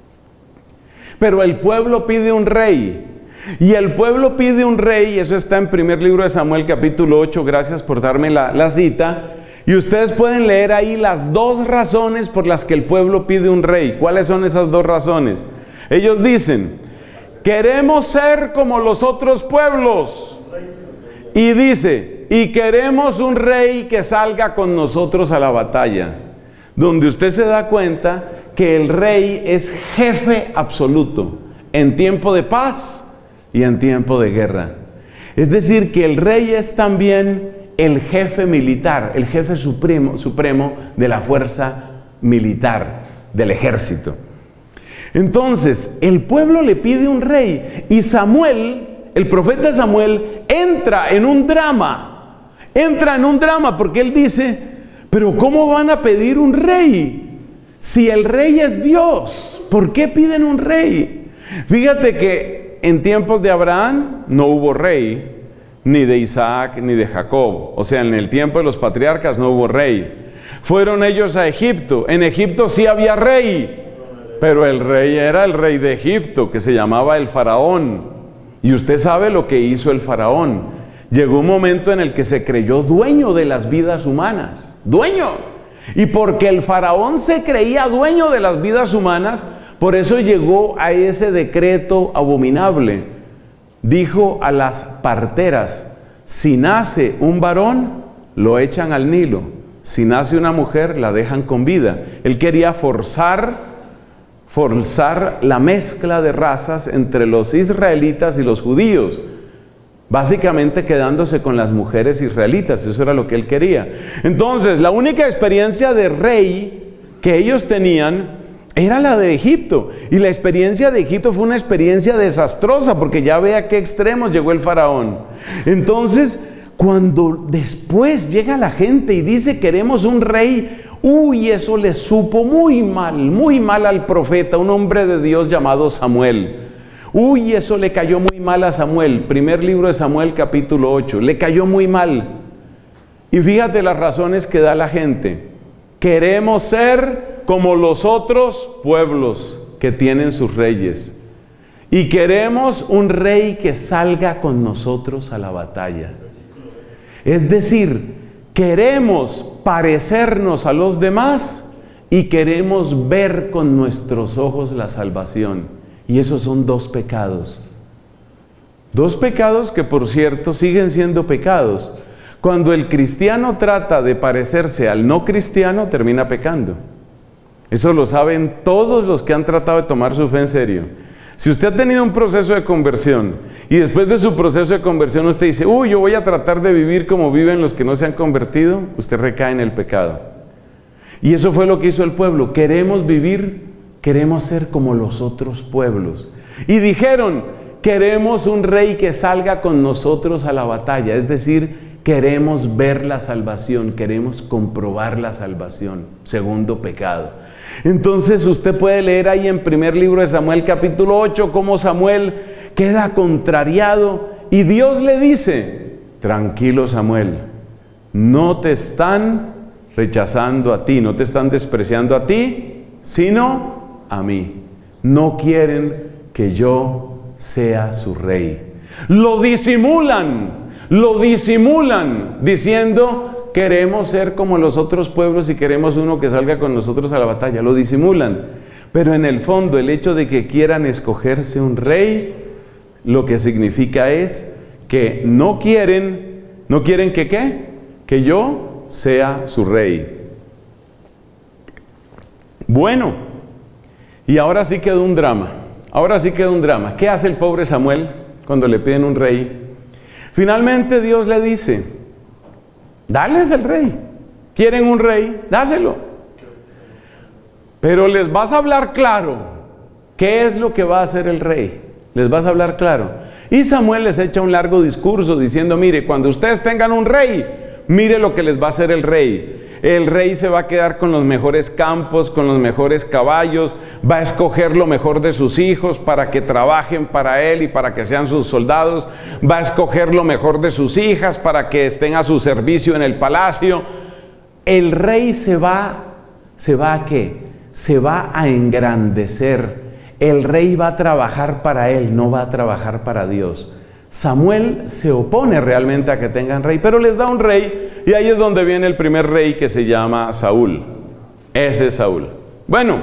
Pero el pueblo pide un rey. Y el pueblo pide un rey, y eso está en primer libro de Samuel capítulo ocho, gracias por darme la, la cita. Y ustedes pueden leer ahí las dos razones por las que el pueblo pide un rey. ¿Cuáles son esas dos razones? Ellos dicen, queremos ser como los otros pueblos. Y dice, y queremos un rey que salga con nosotros a la batalla. Donde usted se da cuenta que el rey es jefe absoluto en tiempo de paz y en tiempo de guerra. Es decir, que el rey es también el jefe militar, el jefe supremo, supremo de la fuerza militar, del ejército. Entonces, el pueblo le pide un rey y Samuel, el profeta Samuel, entra en un drama. Entra en un drama porque él dice, pero ¿cómo van a pedir un rey? Si el rey es Dios, ¿por qué piden un rey? Fíjate que en tiempos de Abraham no hubo rey, ni de Isaac, ni de Jacob. O sea, en el tiempo de los patriarcas no hubo rey. Fueron ellos a Egipto. En Egipto sí había rey, pero el rey era el rey de Egipto, que se llamaba el faraón. Y usted sabe lo que hizo el faraón. Llegó un momento en el que se creyó dueño de las vidas humanas. ¡Dueño! Y porque el faraón se creía dueño de las vidas humanas, por eso llegó a ese decreto abominable. Dijo a las parteras, si nace un varón, lo echan al Nilo. Si nace una mujer, la dejan con vida. Él quería forzar, forzar la mezcla de razas entre los israelitas y los judíos. Básicamente quedándose con las mujeres israelitas, eso era lo que él quería. Entonces, la única experiencia de rey que ellos tenían era la de Egipto. Y la experiencia de Egipto fue una experiencia desastrosa, porque ya ve a qué extremos llegó el faraón. Entonces, cuando después llega la gente y dice queremos un rey, uy, eso le supo muy mal, muy mal al profeta, un hombre de Dios llamado Samuel. Uy, eso le cayó muy mal a Samuel. Primer libro de Samuel capítulo ocho, le cayó muy mal. Y fíjate las razones que da la gente. Queremos ser como los otros pueblos que tienen sus reyes. Y queremos un rey que salga con nosotros a la batalla. Es decir, queremos parecernos a los demás y queremos ver con nuestros ojos la salvación. Y esos son dos pecados. Dos pecados que, por cierto, siguen siendo pecados. Cuando el cristiano trata de parecerse al no cristiano, termina pecando. Eso lo saben todos los que han tratado de tomar su fe en serio. Si usted ha tenido un proceso de conversión y después de su proceso de conversión usted dice, uy, yo voy a tratar de vivir como viven los que no se han convertido, usted recae en el pecado. Y eso fue lo que hizo el pueblo. Queremos vivir, queremos ser como los otros pueblos. Y dijeron, queremos un rey que salga con nosotros a la batalla. Es decir, queremos ver la salvación, queremos comprobar la salvación. Segundo pecado. Entonces usted puede leer ahí en primer libro de Samuel capítulo ocho cómo Samuel queda contrariado y Dios le dice, tranquilo Samuel, no te están rechazando a ti, no te están despreciando a ti, sino a mí. No quieren que yo sea su rey. Lo disimulan, lo disimulan diciendo, queremos ser como los otros pueblos y queremos uno que salga con nosotros a la batalla. Lo disimulan. Pero en el fondo, el hecho de que quieran escogerse un rey, lo que significa es que no quieren, no quieren que ¿qué? Que yo sea su rey. Bueno, y ahora sí quedó un drama. Ahora sí quedó un drama. ¿Qué hace el pobre Samuel cuando le piden un rey? Finalmente Dios le dice, dales el rey. ¿Quieren un rey? Dáselo. Pero les vas a hablar claro. ¿Qué es lo que va a hacer el rey? Les vas a hablar claro. Y Samuel les echa un largo discurso diciendo, mire, cuando ustedes tengan un rey, mire lo que les va a hacer el rey. El rey se va a quedar con los mejores campos, con los mejores caballos, va a escoger lo mejor de sus hijos para que trabajen para él y para que sean sus soldados, va a escoger lo mejor de sus hijas para que estén a su servicio en el palacio. El rey se va, ¿se va a qué? Se va a engrandecer. El rey va a trabajar para él, no va a trabajar para Dios. Samuel se opone realmente a que tengan rey, pero les da un rey, y ahí es donde viene el primer rey, que se llama Saúl. Ese es Saúl. Bueno,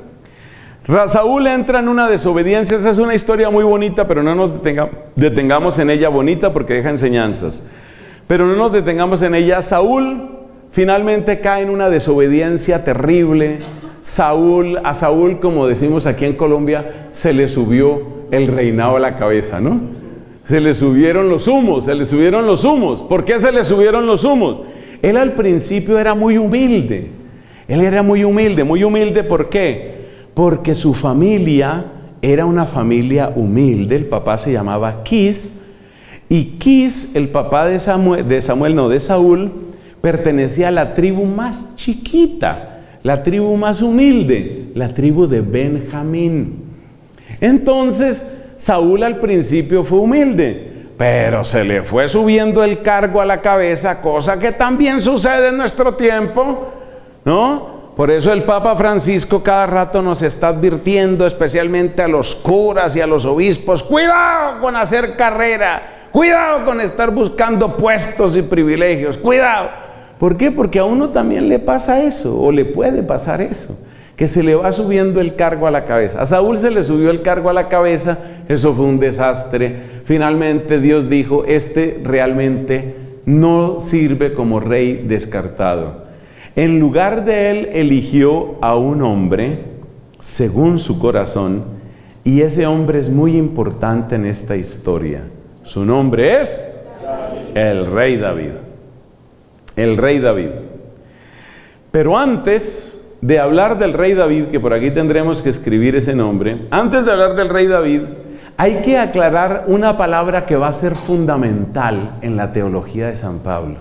Saúl entra en una desobediencia. Esa es una historia muy bonita, pero no nos detenga, detengamos en ella. Bonita porque deja enseñanzas, pero no nos detengamos en ella. Saúl finalmente cae en una desobediencia terrible. Saúl, a Saúl, como decimos aquí en Colombia, se le subió el reinado a la cabeza, ¿no? Se le subieron los humos, se le subieron los humos. ¿Por qué se le subieron los humos? Él al principio era muy humilde. Él era muy humilde, muy humilde. ¿Por qué? Porque su familia era una familia humilde. El papá se llamaba Quis. Y Quis, el papá de Samuel, de Samuel, no, de Saúl, pertenecía a la tribu más chiquita, la tribu más humilde, la tribu de Benjamín. Entonces, Saúl al principio fue humilde, pero se le fue subiendo el cargo a la cabeza, cosa que también sucede en nuestro tiempo, ¿no? Por eso el Papa Francisco cada rato nos está advirtiendo, especialmente a los curas y a los obispos: cuidado con hacer carrera, cuidado con estar buscando puestos y privilegios, cuidado. ¿Por qué? Porque a uno también le pasa eso, o le puede pasar eso, que se le va subiendo el cargo a la cabeza. A Saúl se le subió el cargo a la cabeza, eso fue un desastre. Finalmente Dios dijo: este realmente no sirve como rey, descartado. En lugar de él eligió a un hombre según su corazón, y ese hombre es muy importante en esta historia. Su nombre es el rey David. El rey David. Pero antes de hablar del rey David, que por aquí tendremos que escribir ese nombre, antes de hablar del rey David, hay que aclarar una palabra que va a ser fundamental en la teología de San Pablo.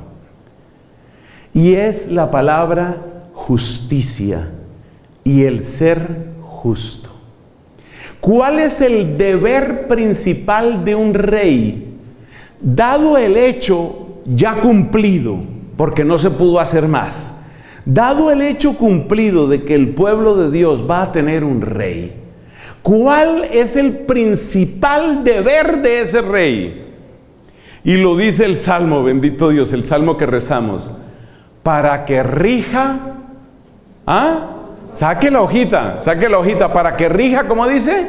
Y es la palabra justicia y el ser justo. ¿Cuál es el deber principal de un rey, dado el hecho ya cumplido, porque no se pudo hacer más? Dado el hecho cumplido de que el pueblo de Dios va a tener un rey, ¿cuál es el principal deber de ese rey? Y lo dice el Salmo, bendito Dios, el Salmo que rezamos: para que rija, ¿ah? Saque la hojita, saque la hojita, para que rija, ¿cómo dice?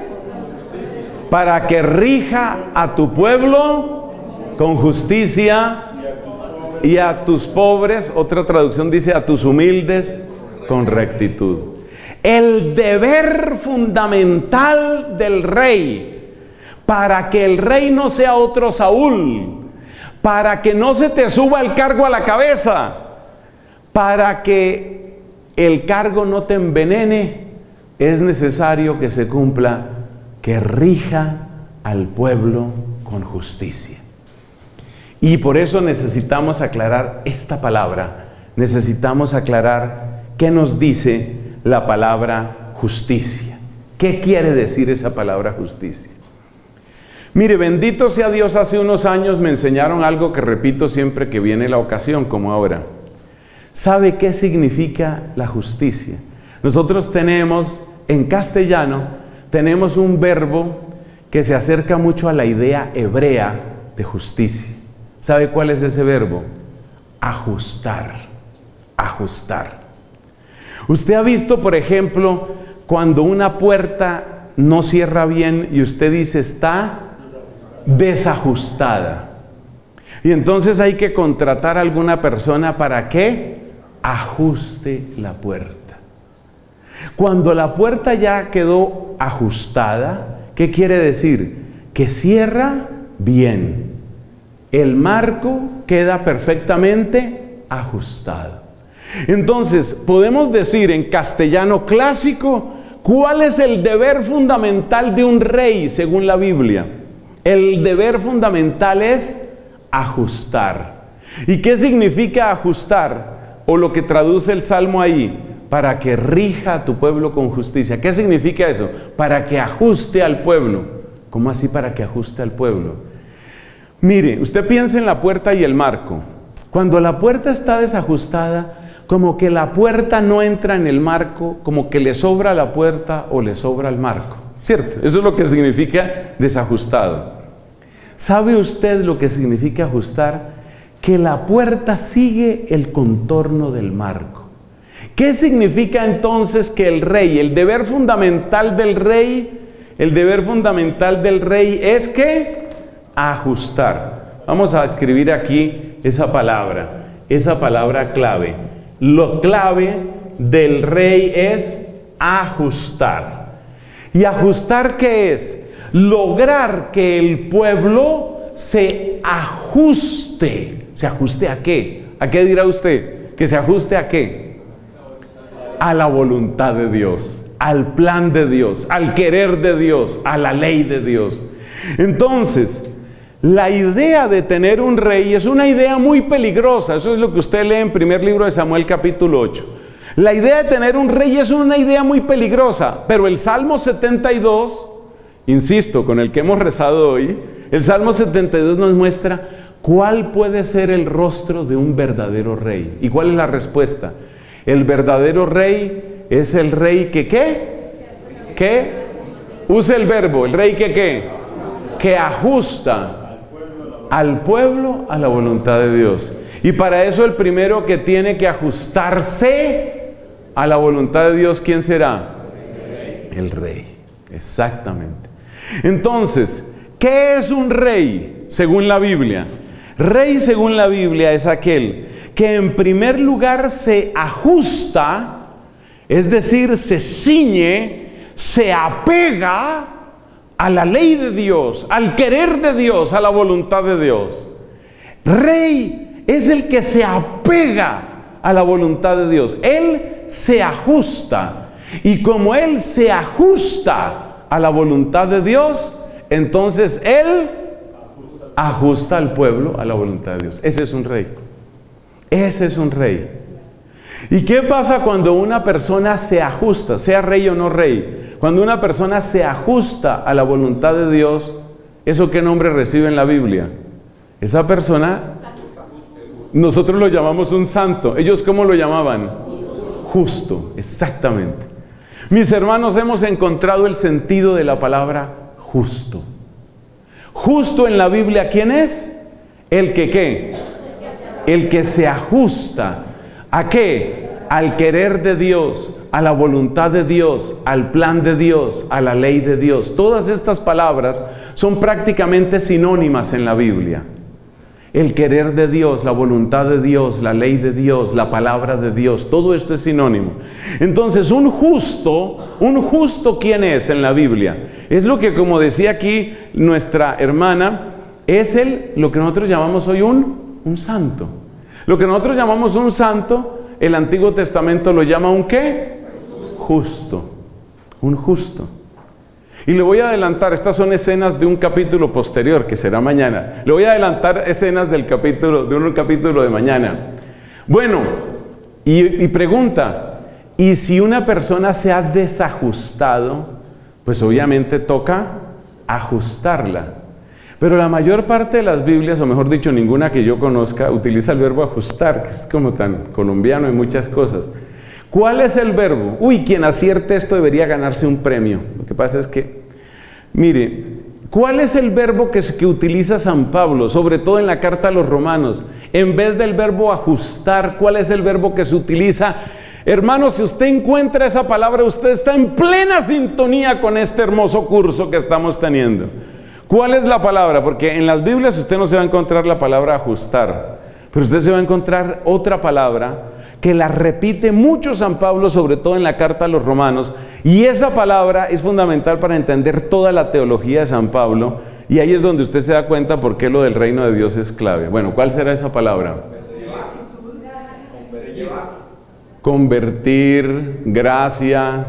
Para que rija a tu pueblo con justicia, y a tus pobres, otra traducción dice, a tus humildes con rectitud. El deber fundamental del rey, para que el rey no sea otro Saúl, para que no se te suba el cargo a la cabeza, para que el cargo no te envenene, es necesario que se cumpla, que rija al pueblo con justicia. Y por eso necesitamos aclarar esta palabra, necesitamos aclarar qué nos dice la palabra justicia. ¿Qué quiere decir esa palabra justicia? Mire, bendito sea Dios, hace unos años me enseñaron algo que repito siempre que viene la ocasión, como ahora. ¿Sabe qué significa la justicia? Nosotros tenemos, en castellano, tenemos un verbo que se acerca mucho a la idea hebrea de justicia. ¿Sabe cuál es ese verbo? Ajustar, ajustar. Usted ha visto, por ejemplo, cuando una puerta no cierra bien y usted dice está desajustada. Y entonces hay que contratar a alguna persona para que ajuste la puerta. Cuando la puerta ya quedó ajustada, ¿qué quiere decir? Que cierra bien. El marco queda perfectamente ajustado. Entonces, podemos decir en castellano clásico, ¿cuál es el deber fundamental de un rey según la Biblia? El deber fundamental es ajustar. ¿Y qué significa ajustar? O lo que traduce el Salmo ahí, para que rija a tu pueblo con justicia. ¿Qué significa eso? Para que ajuste al pueblo. ¿Cómo así para que ajuste al pueblo? Mire, usted piensa en la puerta y el marco. Cuando la puerta está desajustada, como que la puerta no entra en el marco, como que le sobra la puerta o le sobra el marco. ¿Cierto? Eso es lo que significa desajustado. ¿Sabe usted lo que significa ajustar? Que la puerta sigue el contorno del marco. ¿Qué significa entonces que el rey, el deber fundamental del rey, el deber fundamental del rey es que ajustar? Vamos a escribir aquí esa palabra, esa palabra clave. Lo clave del rey es ajustar. ¿Y ajustar qué es? Lograr que el pueblo se ajuste. ¿Se ajuste a qué? ¿A qué dirá usted? ¿Que se ajuste a qué? A la voluntad de Dios, al plan de Dios, al querer de Dios, a la ley de Dios. Entonces, la idea de tener un rey es una idea muy peligrosa. Eso es lo que usted lee en primer libro de Samuel capítulo ocho. La idea de tener un rey es una idea muy peligrosa, pero el Salmo setenta y dos, insisto, con el que hemos rezado hoy, el Salmo setenta y dos nos muestra cuál puede ser el rostro de un verdadero rey. ¿Y cuál es la respuesta? El verdadero rey es el rey que ¿qué? ¿Qué? Use el verbo, el rey que ¿qué? Que ajusta al pueblo a la voluntad de Dios. Y para eso el primero que tiene que ajustarse a la voluntad de Dios, ¿quién será? El rey. Exactamente. Entonces, ¿qué es un rey según la Biblia? Rey según la Biblia es aquel que en primer lugar se ajusta, es decir, se ciñe, se apega a la ley de Dios, al querer de Dios, a la voluntad de Dios. Rey es el que se apega a la voluntad de Dios. Él se ajusta. Y como Él se ajusta a la voluntad de Dios, entonces Él ajusta al pueblo a la voluntad de Dios. Ese es un rey. Ese es un rey. ¿Y qué pasa cuando una persona se ajusta, sea rey o no rey? Cuando una persona se ajusta a la voluntad de Dios, ¿eso qué nombre recibe en la Biblia? Esa persona, nosotros lo llamamos un santo. ¿Ellos cómo lo llamaban? Justo, exactamente. Mis hermanos, hemos encontrado el sentido de la palabra justo. Justo en la Biblia, ¿quién es? El que ¿qué? El que se ajusta. ¿A qué? Al querer de Dios, a la voluntad de Dios, al plan de Dios, a la ley de Dios. Todas estas palabras son prácticamente sinónimas en la Biblia. El querer de Dios, la voluntad de Dios, la ley de Dios, la palabra de Dios, todo esto es sinónimo. Entonces, un justo, un justo, ¿quién es en la Biblia? Es lo que, como decía aquí nuestra hermana, es el, lo que nosotros llamamos hoy un, un santo. Lo que nosotros llamamos un santo, el Antiguo Testamento lo llama un ¿qué? Justo. Un justo. Y le voy a adelantar, estas son escenas de un capítulo posterior, que será mañana. Le voy a adelantar escenas del capítulo, de un capítulo de mañana. Bueno, y, y pregunta, ¿y si una persona se ha desajustado? Pues obviamente toca ajustarla. Pero la mayor parte de las Biblias, o mejor dicho, ninguna que yo conozca, utiliza el verbo ajustar, que es como tan colombiano en muchas cosas. ¿Cuál es el verbo? Uy, quien acierte esto debería ganarse un premio. Lo que pasa es que, mire, ¿cuál es el verbo que, que utiliza San Pablo, sobre todo en la carta a los Romanos? En vez del verbo ajustar, ¿cuál es el verbo que se utiliza? Hermano, si usted encuentra esa palabra, usted está en plena sintonía con este hermoso curso que estamos teniendo. ¿Cuál es la palabra? Porque en las Biblias usted no se va a encontrar la palabra ajustar, pero usted se va a encontrar otra palabra que la repite mucho San Pablo, sobre todo en la carta a los Romanos, y esa palabra es fundamental para entender toda la teología de San Pablo, y ahí es donde usted se da cuenta por qué lo del reino de Dios es clave. Bueno, ¿cuál será esa palabra? Convertir, gracia,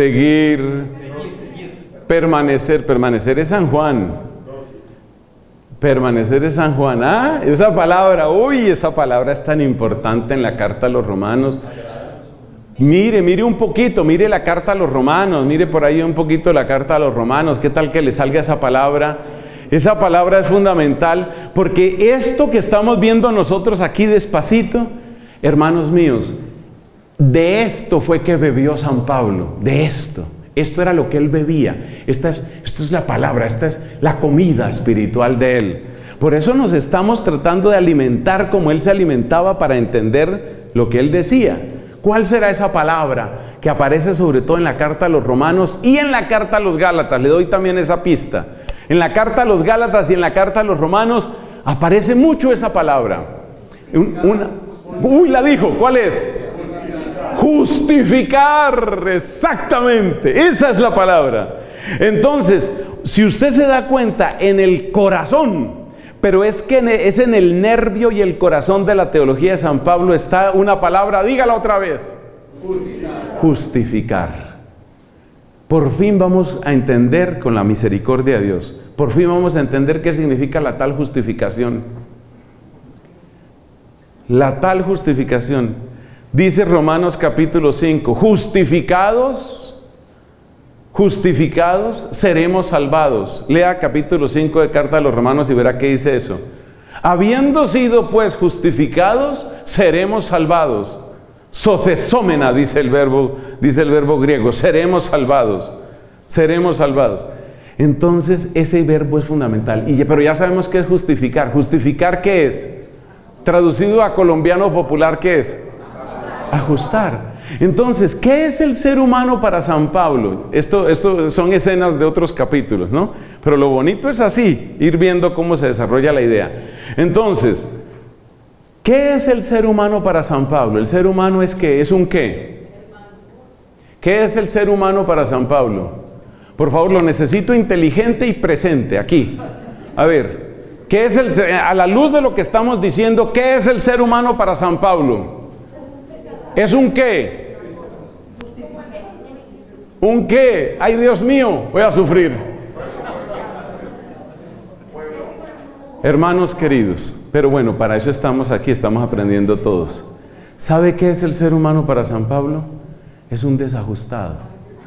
seguir, permanecer. Permanecer es San Juan. Permanecer en San Juan. Ah, esa palabra, uy, esa palabra es tan importante en la carta a los romanos. Mire, mire un poquito, mire la carta a los romanos, mire por ahí un poquito la carta a los romanos. ¿Qué tal que le salga esa palabra? Esa palabra es fundamental, porque esto que estamos viendo nosotros aquí despacito, hermanos míos, de esto fue que bebió San Pablo, de esto. Esto era lo que él bebía. Esta es, esto es la palabra, esta es la comida espiritual de él. Por eso nos estamos tratando de alimentar como él se alimentaba para entender lo que él decía. ¿Cuál será esa palabra que aparece sobre todo en la carta a los romanos y en la carta a los gálatas? Le doy también esa pista. En la carta a los gálatas y en la carta a los romanos aparece mucho esa palabra. Un, una, uy, la dijo, ¿cuál es? Justificar, exactamente, esa es la palabra. Entonces, si usted se da cuenta, en el corazón, pero es que es en el nervio y el corazón de la teología de San Pablo está una palabra, dígala otra vez. Justificar. Justificar. Por fin vamos a entender con la misericordia de Dios, por fin vamos a entender qué significa la tal justificación. La tal justificación. Dice Romanos capítulo cinco, justificados, justificados seremos salvados. Lea capítulo cinco de carta a los romanos y verá qué dice eso. Habiendo sido pues justificados, seremos salvados. Sothesómena, dice el verbo, dice el verbo griego, seremos salvados, seremos salvados. Entonces ese verbo es fundamental. Y, pero ya sabemos qué es justificar. ¿Justificar qué es? Traducido a colombiano popular, ¿qué es? Ajustar. Entonces, ¿qué es el ser humano para San Pablo? Esto, esto son escenas de otros capítulos, ¿no? Pero lo bonito es así, ir viendo cómo se desarrolla la idea. Entonces, ¿qué es el ser humano para San Pablo? El ser humano es ¿qué? ¿Es un qué? ¿Qué es el ser humano para San Pablo? Por favor, lo necesito inteligente y presente, aquí. A ver, ¿qué es el, a la luz de lo que estamos diciendo, ¿qué es el ser humano para San Pablo? ¿Es un qué? ¿Un qué? ¡Ay, Dios mío! Voy a sufrir. Hermanos queridos, pero bueno, para eso estamos aquí, estamos aprendiendo todos. ¿Sabe qué es el ser humano para San Pablo? Es un desajustado.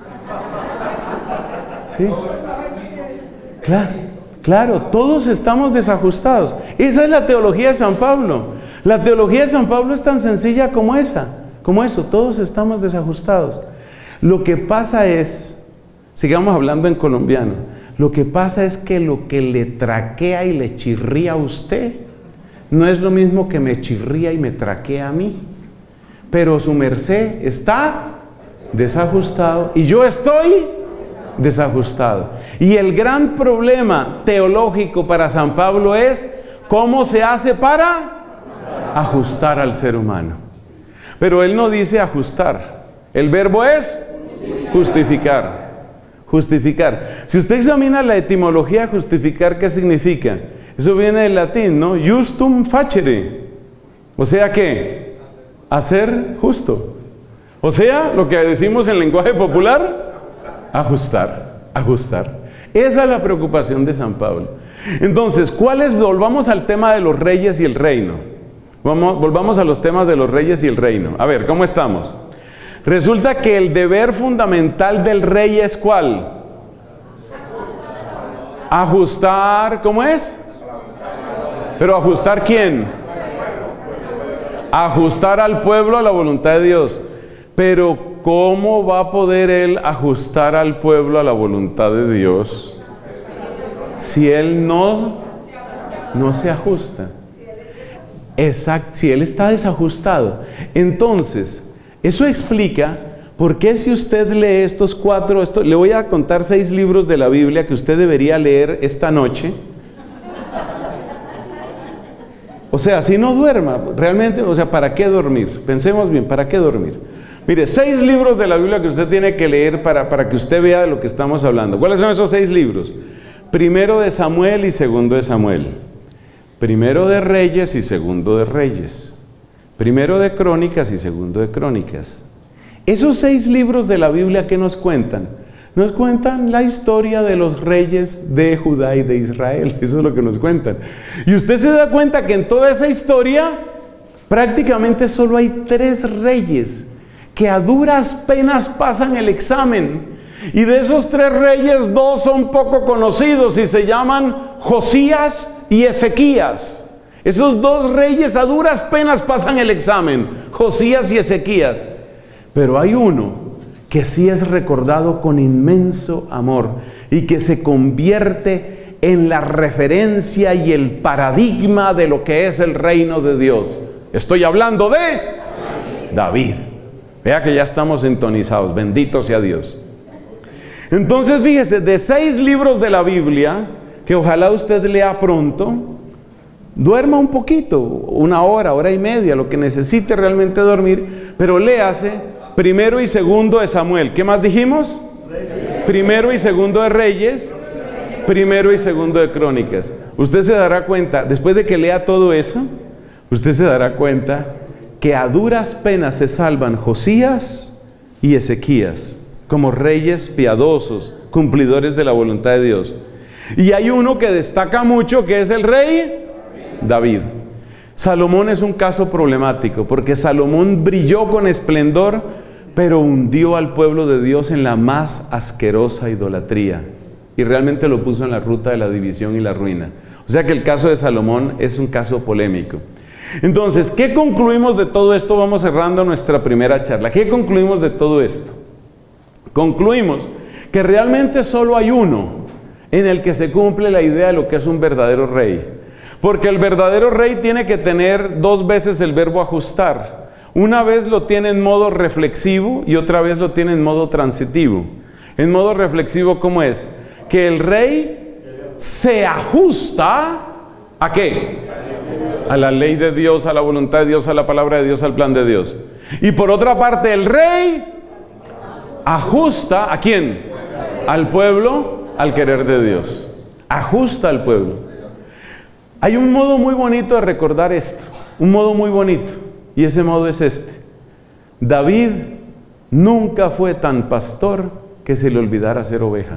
¿Sí? Claro, claro, todos estamos desajustados. Esa es la teología de San Pablo. La teología de San Pablo es tan sencilla como esa. Como eso, todos estamos desajustados. Lo que pasa es, sigamos hablando en colombiano, lo que pasa es que lo que le traquea y le chirría a usted no es lo mismo que me chirría y me traquea a mí. Pero su merced está desajustado y yo estoy desajustado. Y el gran problema teológico para San Pablo es cómo se hace para ajustar al ser humano. Pero él no dice ajustar. El verbo es justificar. Justificar. Si usted examina la etimología de justificar, ¿qué significa? Eso viene del latín, ¿no? Justum facere. O sea, ¿qué? Hacer justo. O sea, lo que decimos en lenguaje popular, ajustar. Ajustar. Esa es la preocupación de San Pablo. Entonces, ¿cuál es? Volvamos al tema de los reyes y el reino. Vamos, volvamos a los temas de los reyes y el reino. A ver, ¿cómo estamos? Resulta que el deber fundamental del rey es ¿cuál? Ajustar, ¿cómo es? Pero ajustar ¿quién? Ajustar al pueblo a la voluntad de Dios. Pero ¿cómo va a poder él ajustar al pueblo a la voluntad de Dios si él no, no se ajusta? Exacto, si él está desajustado. Entonces, eso explica por qué si usted lee estos cuatro, esto, le voy a contar seis libros de la Biblia que usted debería leer esta noche. O sea, si no duerma, realmente, o sea, ¿para qué dormir? Pensemos bien, ¿para qué dormir? Mire, seis libros de la Biblia que usted tiene que leer para, para que usted vea de lo que estamos hablando. ¿Cuáles son esos seis libros? Primero de Samuel y segundo de Samuel. Primero de Reyes y segundo de Reyes. Primero de Crónicas y segundo de Crónicas. Esos seis libros de la Biblia, ¿qué nos cuentan? Nos cuentan la historia de los reyes de Judá y de Israel. Eso es lo que nos cuentan. Y usted se da cuenta que en toda esa historia prácticamente solo hay tres reyes que a duras penas pasan el examen. Y de esos tres reyes, dos son poco conocidos y se llaman Josías y Ezequías. Esos dos reyes a duras penas pasan el examen, Josías y Ezequías. Pero hay uno que sí es recordado con inmenso amor y que se convierte en la referencia y el paradigma de lo que es el reino de Dios. Estoy hablando de David. David. Vea que ya estamos sintonizados, bendito sea Dios. Entonces fíjese, de seis libros de la Biblia, que ojalá usted lea pronto, duerma un poquito, una hora, hora y media, lo que necesite realmente dormir, pero léase primero y segundo de Samuel. ¿Qué más dijimos? Reyes. Primero y segundo de Reyes, primero y segundo de Crónicas. Usted se dará cuenta, después de que lea todo eso, usted se dará cuenta que a duras penas se salvan Josías y Ezequías como reyes piadosos, cumplidores de la voluntad de Dios. Y hay uno que destaca mucho, que es el rey David. Salomón es un caso problemático, porque Salomón brilló con esplendor, pero hundió al pueblo de Dios en la más asquerosa idolatría, y realmente lo puso en la ruta de la división y la ruina. O sea que el caso de Salomón es un caso polémico. Entonces, ¿qué concluimos de todo esto? Vamos cerrando nuestra primera charla. ¿Qué concluimos de todo esto? Concluimos que realmente solo hay uno en el que se cumple la idea de lo que es un verdadero rey. Porque el verdadero rey tiene que tener dos veces el verbo ajustar. Una vez lo tiene en modo reflexivo y otra vez lo tiene en modo transitivo. En modo reflexivo, ¿cómo es? Que el rey se ajusta ¿a qué? A la ley de Dios, a la voluntad de Dios, a la palabra de Dios, al plan de Dios. Y por otra parte, el rey ajusta ¿a quién? Al pueblo, al querer de Dios. Ajusta al pueblo. Hay un modo muy bonito de recordar esto, un modo muy bonito, y ese modo es este. David nunca fue tan pastor que se le olvidara ser oveja.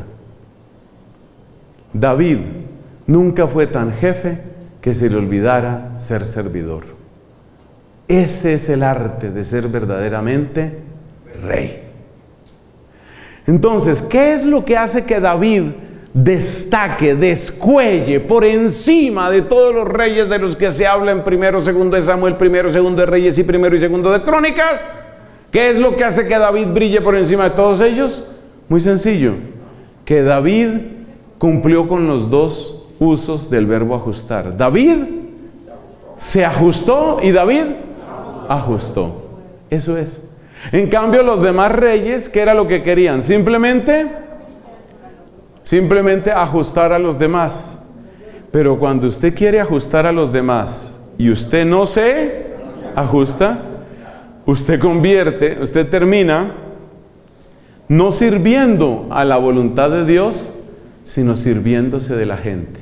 David nunca fue tan jefe que se le olvidara ser servidor. Ese es el arte de ser verdaderamente rey. Entonces, ¿qué es lo que hace que David destaque, descuelle por encima de todos los reyes de los que se habla en primero, segundo de Samuel, primero, segundo de Reyes y primero y segundo de Crónicas? ¿Qué es lo que hace que David brille por encima de todos ellos? Muy sencillo, que David cumplió con los dos usos del verbo ajustar. David se ajustó y David ajustó. Eso es. En cambio, los demás reyes, ¿qué era lo que querían? Simplemente, simplemente ajustar a los demás. Pero cuando usted quiere ajustar a los demás y usted no se ajusta, usted convierte, usted termina no sirviendo a la voluntad de Dios, sino sirviéndose de la gente.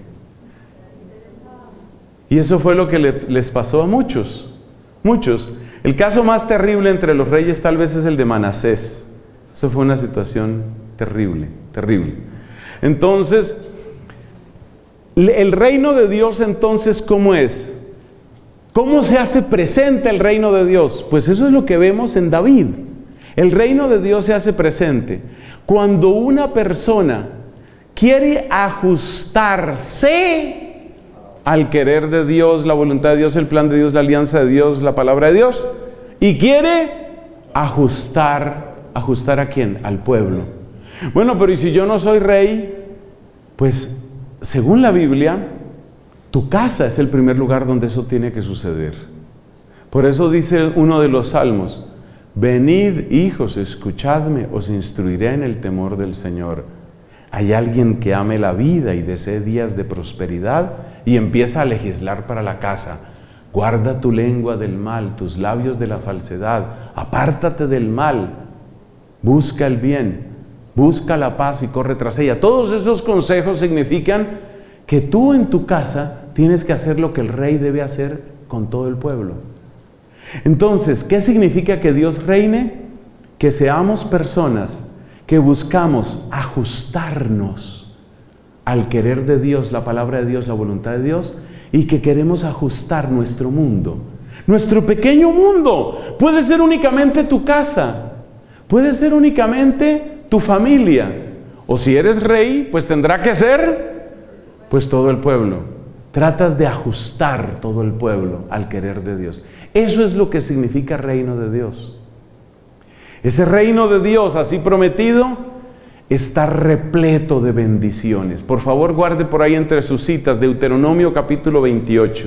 Y eso fue lo que le, les pasó a muchos, muchos. El caso más terrible entre los reyes tal vez es el de Manasés. Eso fue una situación terrible, terrible. Entonces, el reino de Dios entonces, ¿cómo es? ¿Cómo se hace presente el reino de Dios? Pues eso es lo que vemos en David. El reino de Dios se hace presente cuando una persona quiere ajustarse al querer de Dios, la voluntad de Dios, el plan de Dios, la alianza de Dios, la palabra de Dios, y quiere ajustar, ¿ajustar a quién? Al pueblo. Bueno, pero ¿y si yo no soy rey? Pues, según la Biblia, tu casa es el primer lugar donde eso tiene que suceder. Por eso dice uno de los salmos: venid, hijos, escuchadme, os instruiré en el temor del Señor. Hay alguien que ame la vida y desee días de prosperidad y empieza a legislar para la casa. Guarda tu lengua del mal, tus labios de la falsedad, apártate del mal, busca el bien, busca la paz y corre tras ella. Todos esos consejos significan que tú en tu casa tienes que hacer lo que el rey debe hacer con todo el pueblo. Entonces, ¿qué significa que Dios reine? Que seamos personas que buscamos ajustarnos al querer de Dios, la palabra de Dios, la voluntad de Dios, y que queremos ajustar nuestro mundo. Nuestro pequeño mundo puede ser únicamente tu casa, puede ser únicamente tu familia, o si eres rey, pues tendrá que ser pues todo el pueblo. Tratas de ajustar todo el pueblo al querer de Dios. Eso es lo que significa reino de Dios. Ese reino de Dios así prometido está repleto de bendiciones. Por favor, guarde por ahí entre sus citas Deuteronomio capítulo veintiocho.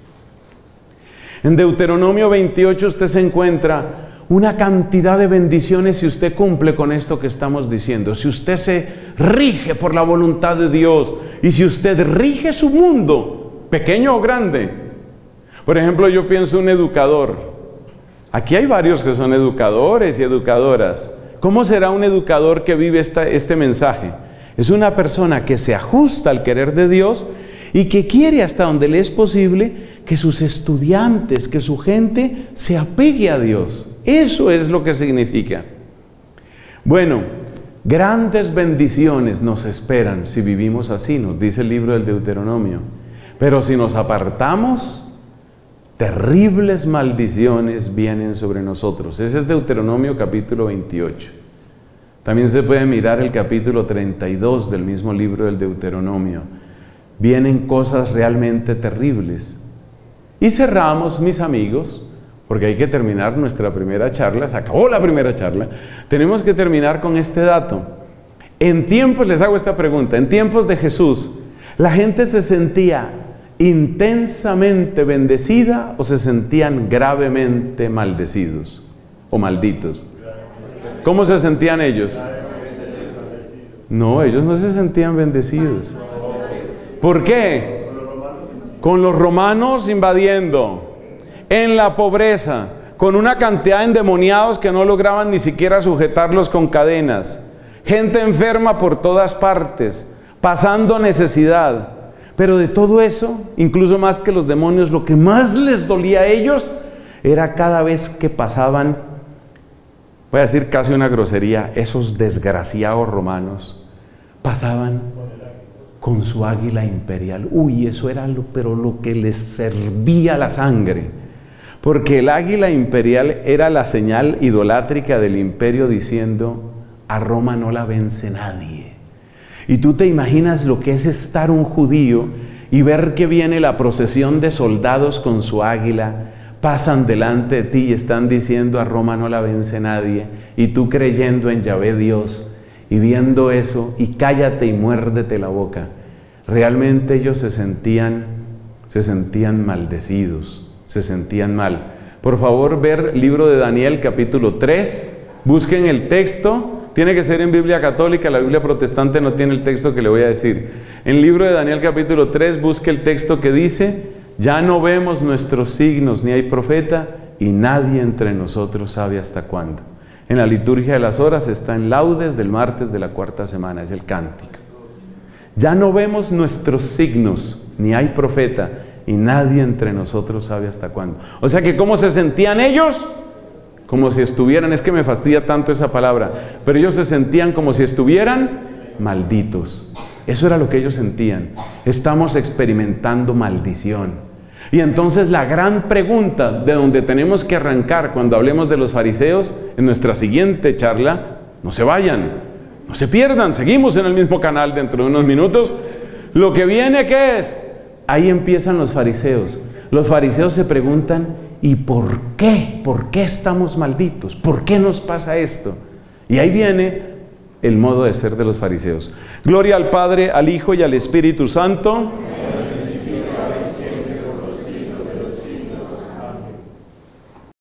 En Deuteronomio veintiocho usted se encuentra una cantidad de bendiciones si usted cumple con esto que estamos diciendo. Si usted se rige por la voluntad de Dios y si usted rige su mundo, pequeño o grande. Por ejemplo, yo pienso un educador. Aquí hay varios que son educadores y educadoras. ¿Cómo será un educador que vive esta, este mensaje? Es una persona que se ajusta al querer de Dios y que quiere hasta donde le es posible que sus estudiantes, que su gente se apegue a Dios. Eso es lo que significa. Bueno, grandes bendiciones nos esperan si vivimos así, nos dice el libro del Deuteronomio. Pero si nos apartamos, terribles maldiciones vienen sobre nosotros. Ese es Deuteronomio capítulo veintiocho. También se puede mirar el capítulo treinta y dos del mismo libro del Deuteronomio. Vienen cosas realmente terribles. Y cerramos, mis amigos, porque hay que terminar nuestra primera charla. Se acabó la primera charla. Tenemos que terminar con este dato. En tiempos, les hago esta pregunta, en tiempos de Jesús, ¿la gente se sentía intensamente bendecida o se sentían gravemente maldecidos o malditos? ¿Cómo se sentían ellos? No, ellos no se sentían bendecidos. ¿Por qué? Con los romanos invadiendo, en la pobreza, con una cantidad de endemoniados que no lograban ni siquiera sujetarlos con cadenas, gente enferma por todas partes, pasando necesidad. Pero de todo eso, incluso más que los demonios, lo que más les dolía a ellos era cada vez que pasaban, voy a decir casi una grosería, esos desgraciados romanos pasaban con su águila imperial. Uy, eso era lo, pero lo que les servía la sangre, porque el águila imperial era la señal idolátrica del imperio diciendo: a Roma no la vence nadie. Y tú te imaginas lo que es estar un judío y ver que viene la procesión de soldados con su águila, pasan delante de ti y están diciendo: a Roma no la vence nadie, y tú creyendo en Yahvé Dios y viendo eso, y cállate y muérdete la boca. Realmente ellos se sentían, se sentían maldecidos, se sentían mal. Por favor, ver libro de Daniel capítulo tres, busquen el texto. Tiene que ser en Biblia católica, la Biblia protestante no tiene el texto que le voy a decir. En el libro de Daniel capítulo tres, busque el texto que dice: ya no vemos nuestros signos, ni hay profeta, y nadie entre nosotros sabe hasta cuándo. En la liturgia de las horas está en laudes del martes de la cuarta semana, es el cántico. Ya no vemos nuestros signos, ni hay profeta, y nadie entre nosotros sabe hasta cuándo. O sea que, ¿cómo se sentían ellos? Como si estuvieran, es que me fastidia tanto esa palabra, pero ellos se sentían como si estuvieran malditos. Eso era lo que ellos sentían. Estamos experimentando maldición. Y entonces la gran pregunta de donde tenemos que arrancar cuando hablemos de los fariseos, en nuestra siguiente charla, no se vayan, no se pierdan, seguimos en el mismo canal dentro de unos minutos. Lo que viene, ¿qué es? Ahí empiezan los fariseos. Los fariseos se preguntan: ¿y por qué? ¿Por qué estamos malditos? ¿Por qué nos pasa esto? Y ahí viene el modo de ser de los fariseos. Gloria al Padre, al Hijo y al Espíritu Santo.